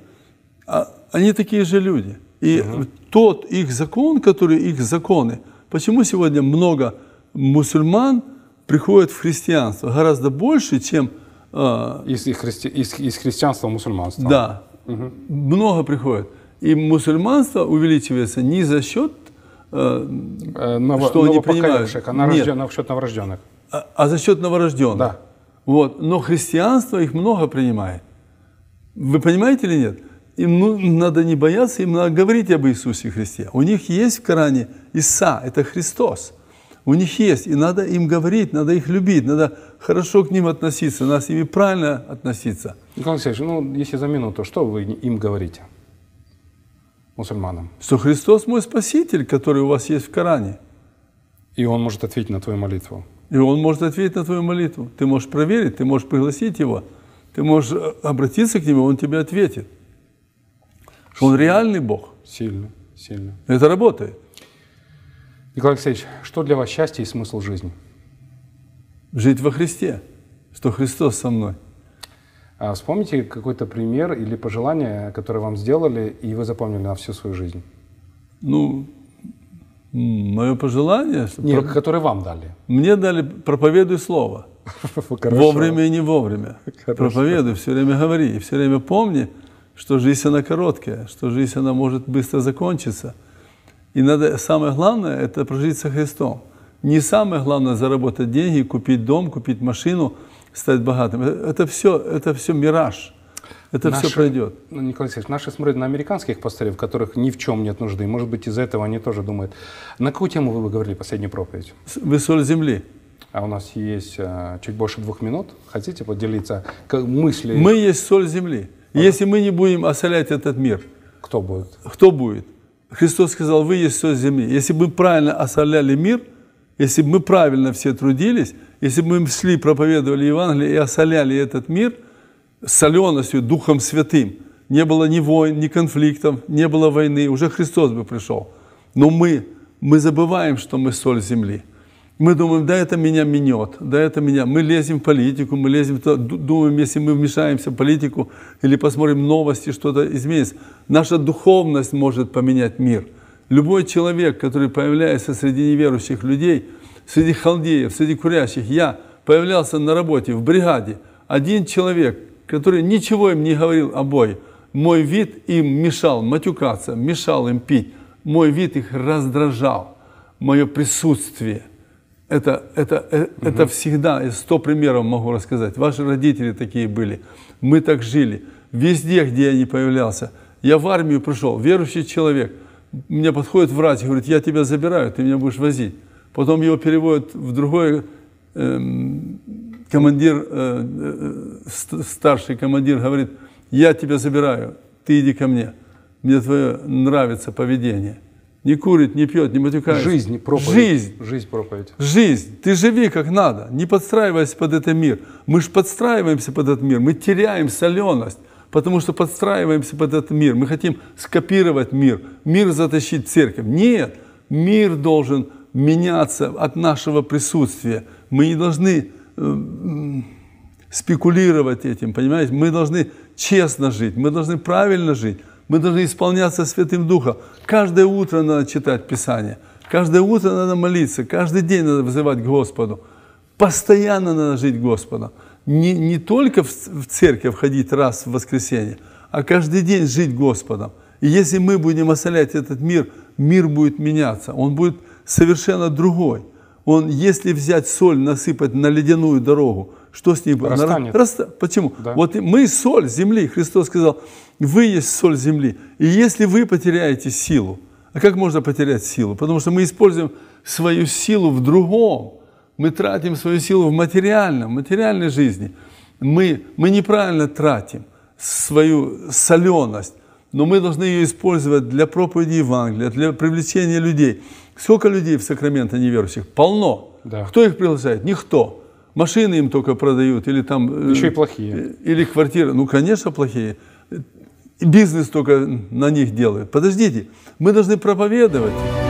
Они такие же люди. И тот их закон, который их законы, почему сегодня много мусульман приходят в христианство? Гораздо больше, чем... Из христианства в мусульманство. Да. Много приходят. И мусульманство увеличивается не за счет, что они принимают, за счет новорожденных. А за счет новорожденных. Да. Вот. Но христианство их много принимает. Вы понимаете или нет? Им надо не бояться, им надо говорить об Иисусе Христе. У них есть в Коране Иса, это Христос. У них есть, и надо им говорить, надо их любить, надо хорошо к ним относиться, надо с ними правильно относиться. Николай Алексеевич, ну если за минуту, что вы им говорите, мусульманам? Что Христос мой Спаситель, который у вас есть в Коране. И Он может ответить на твою молитву. И Он может ответить на твою молитву. Ты можешь проверить, ты можешь пригласить Его, ты можешь обратиться к Нему, Он тебе ответит. Что Он реальный Бог. Сильно, сильно. Это работает. Николай Алексеевич, что для вас счастье и смысл жизни? Жить во Христе, что Христос со мной. А вспомните какой-то пример или пожелание, которое вам сделали, и вы запомнили на всю свою жизнь. Ну, мое пожелание... Нет, которое вам дали. Мне дали «проповедуй слово». Вовремя и не вовремя. Проповедуй, все время говори. И все время помни, что жизнь она короткая, что жизнь она может быстро закончиться. И надо, самое главное, это прожить со Христом. Не самое главное заработать деньги, купить дом, купить машину, стать богатым. Это все мираж. Это все пройдет. Николай Алексеевич, наши смотрят на американских пастырей, в которых ни в чем нет нужды. Может быть, из-за этого они тоже думают. На какую тему вы говорили последнюю проповедь? Вы соль земли. А у нас есть чуть больше 2 минут. Хотите поделиться мыслью? Мы есть соль земли. Если мы не будем осолять этот мир, кто будет? Кто будет? Христос сказал, вы есть соль земли. Если бы мы правильно осоляли мир, если бы мы правильно все трудились, если бы мы шли, проповедовали Евангелие и осоляли этот мир с соленостью, Духом Святым, не было ни войн, ни конфликтов, не было войны, уже Христос бы пришел. Но мы мы забываем, что мы соль земли. Мы думаем, да это меня минет, да это меня. Мы лезем в политику, мы лезем туда, думаем, если мы вмешаемся в политику или посмотрим новости, что-то изменится. Наша духовность может поменять мир. Любой человек, который появляется среди неверующих людей, среди халдеев, среди курящих, я появлялся на работе, в бригаде, один человек, который ничего им не говорил о Боге, мой вид им мешал матюкаться, мешал им пить, мой вид их раздражал, мое присутствие. Это всегда, я 100 примеров могу рассказать. Ваши родители такие были, мы так жили. Везде, где я не появлялся. Я в армию пришел, верующий человек. Мне подходит врач и говорит, я тебя забираю, ты меня будешь возить. Потом его переводят в другой командир, старший командир говорит, я тебя забираю, ты иди ко мне. Мне твое нравится поведение. Не курит, не пьет, не матюкается. Жизнь, проповедь. Жизнь, проповедь. Жизнь. Ты живи как надо, не подстраивайся под этот мир. Мы же подстраиваемся под этот мир, мы теряем соленость, потому что подстраиваемся под этот мир. Мы хотим скопировать мир, мир затащить в церковь. Нет, мир должен меняться от нашего присутствия. Мы не должны спекулировать этим, понимаете? Мы должны честно жить, мы должны правильно жить. Мы должны исполняться Святым Духом. Каждое утро надо читать Писание. Каждое утро надо молиться. Каждый день надо вызывать к Господу. Постоянно надо жить Господом. Не только в церковь ходить раз в воскресенье, а каждый день жить Господом. И если мы будем осолять этот мир, мир будет меняться. Он будет совершенно другой. Если взять соль, насыпать на ледяную дорогу, что с ней будет? Растанет. Почему? Да. Вот мы соль земли. Христос сказал, вы есть соль земли. И если вы потеряете силу, а как можно потерять силу? Потому что мы используем свою силу в другом. Мы тратим свою силу в материальной жизни. Мы неправильно тратим свою соленость, но мы должны ее использовать для проповеди Евангелия, для привлечения людей. Сколько людей в Сакраменто неверующих? Полно. Да. Кто их приглашает? Никто. Машины им только продают, или там... Еще и плохие. Или квартиры. Ну, конечно, плохие. Бизнес только на них делают. Подождите, мы должны проповедовать.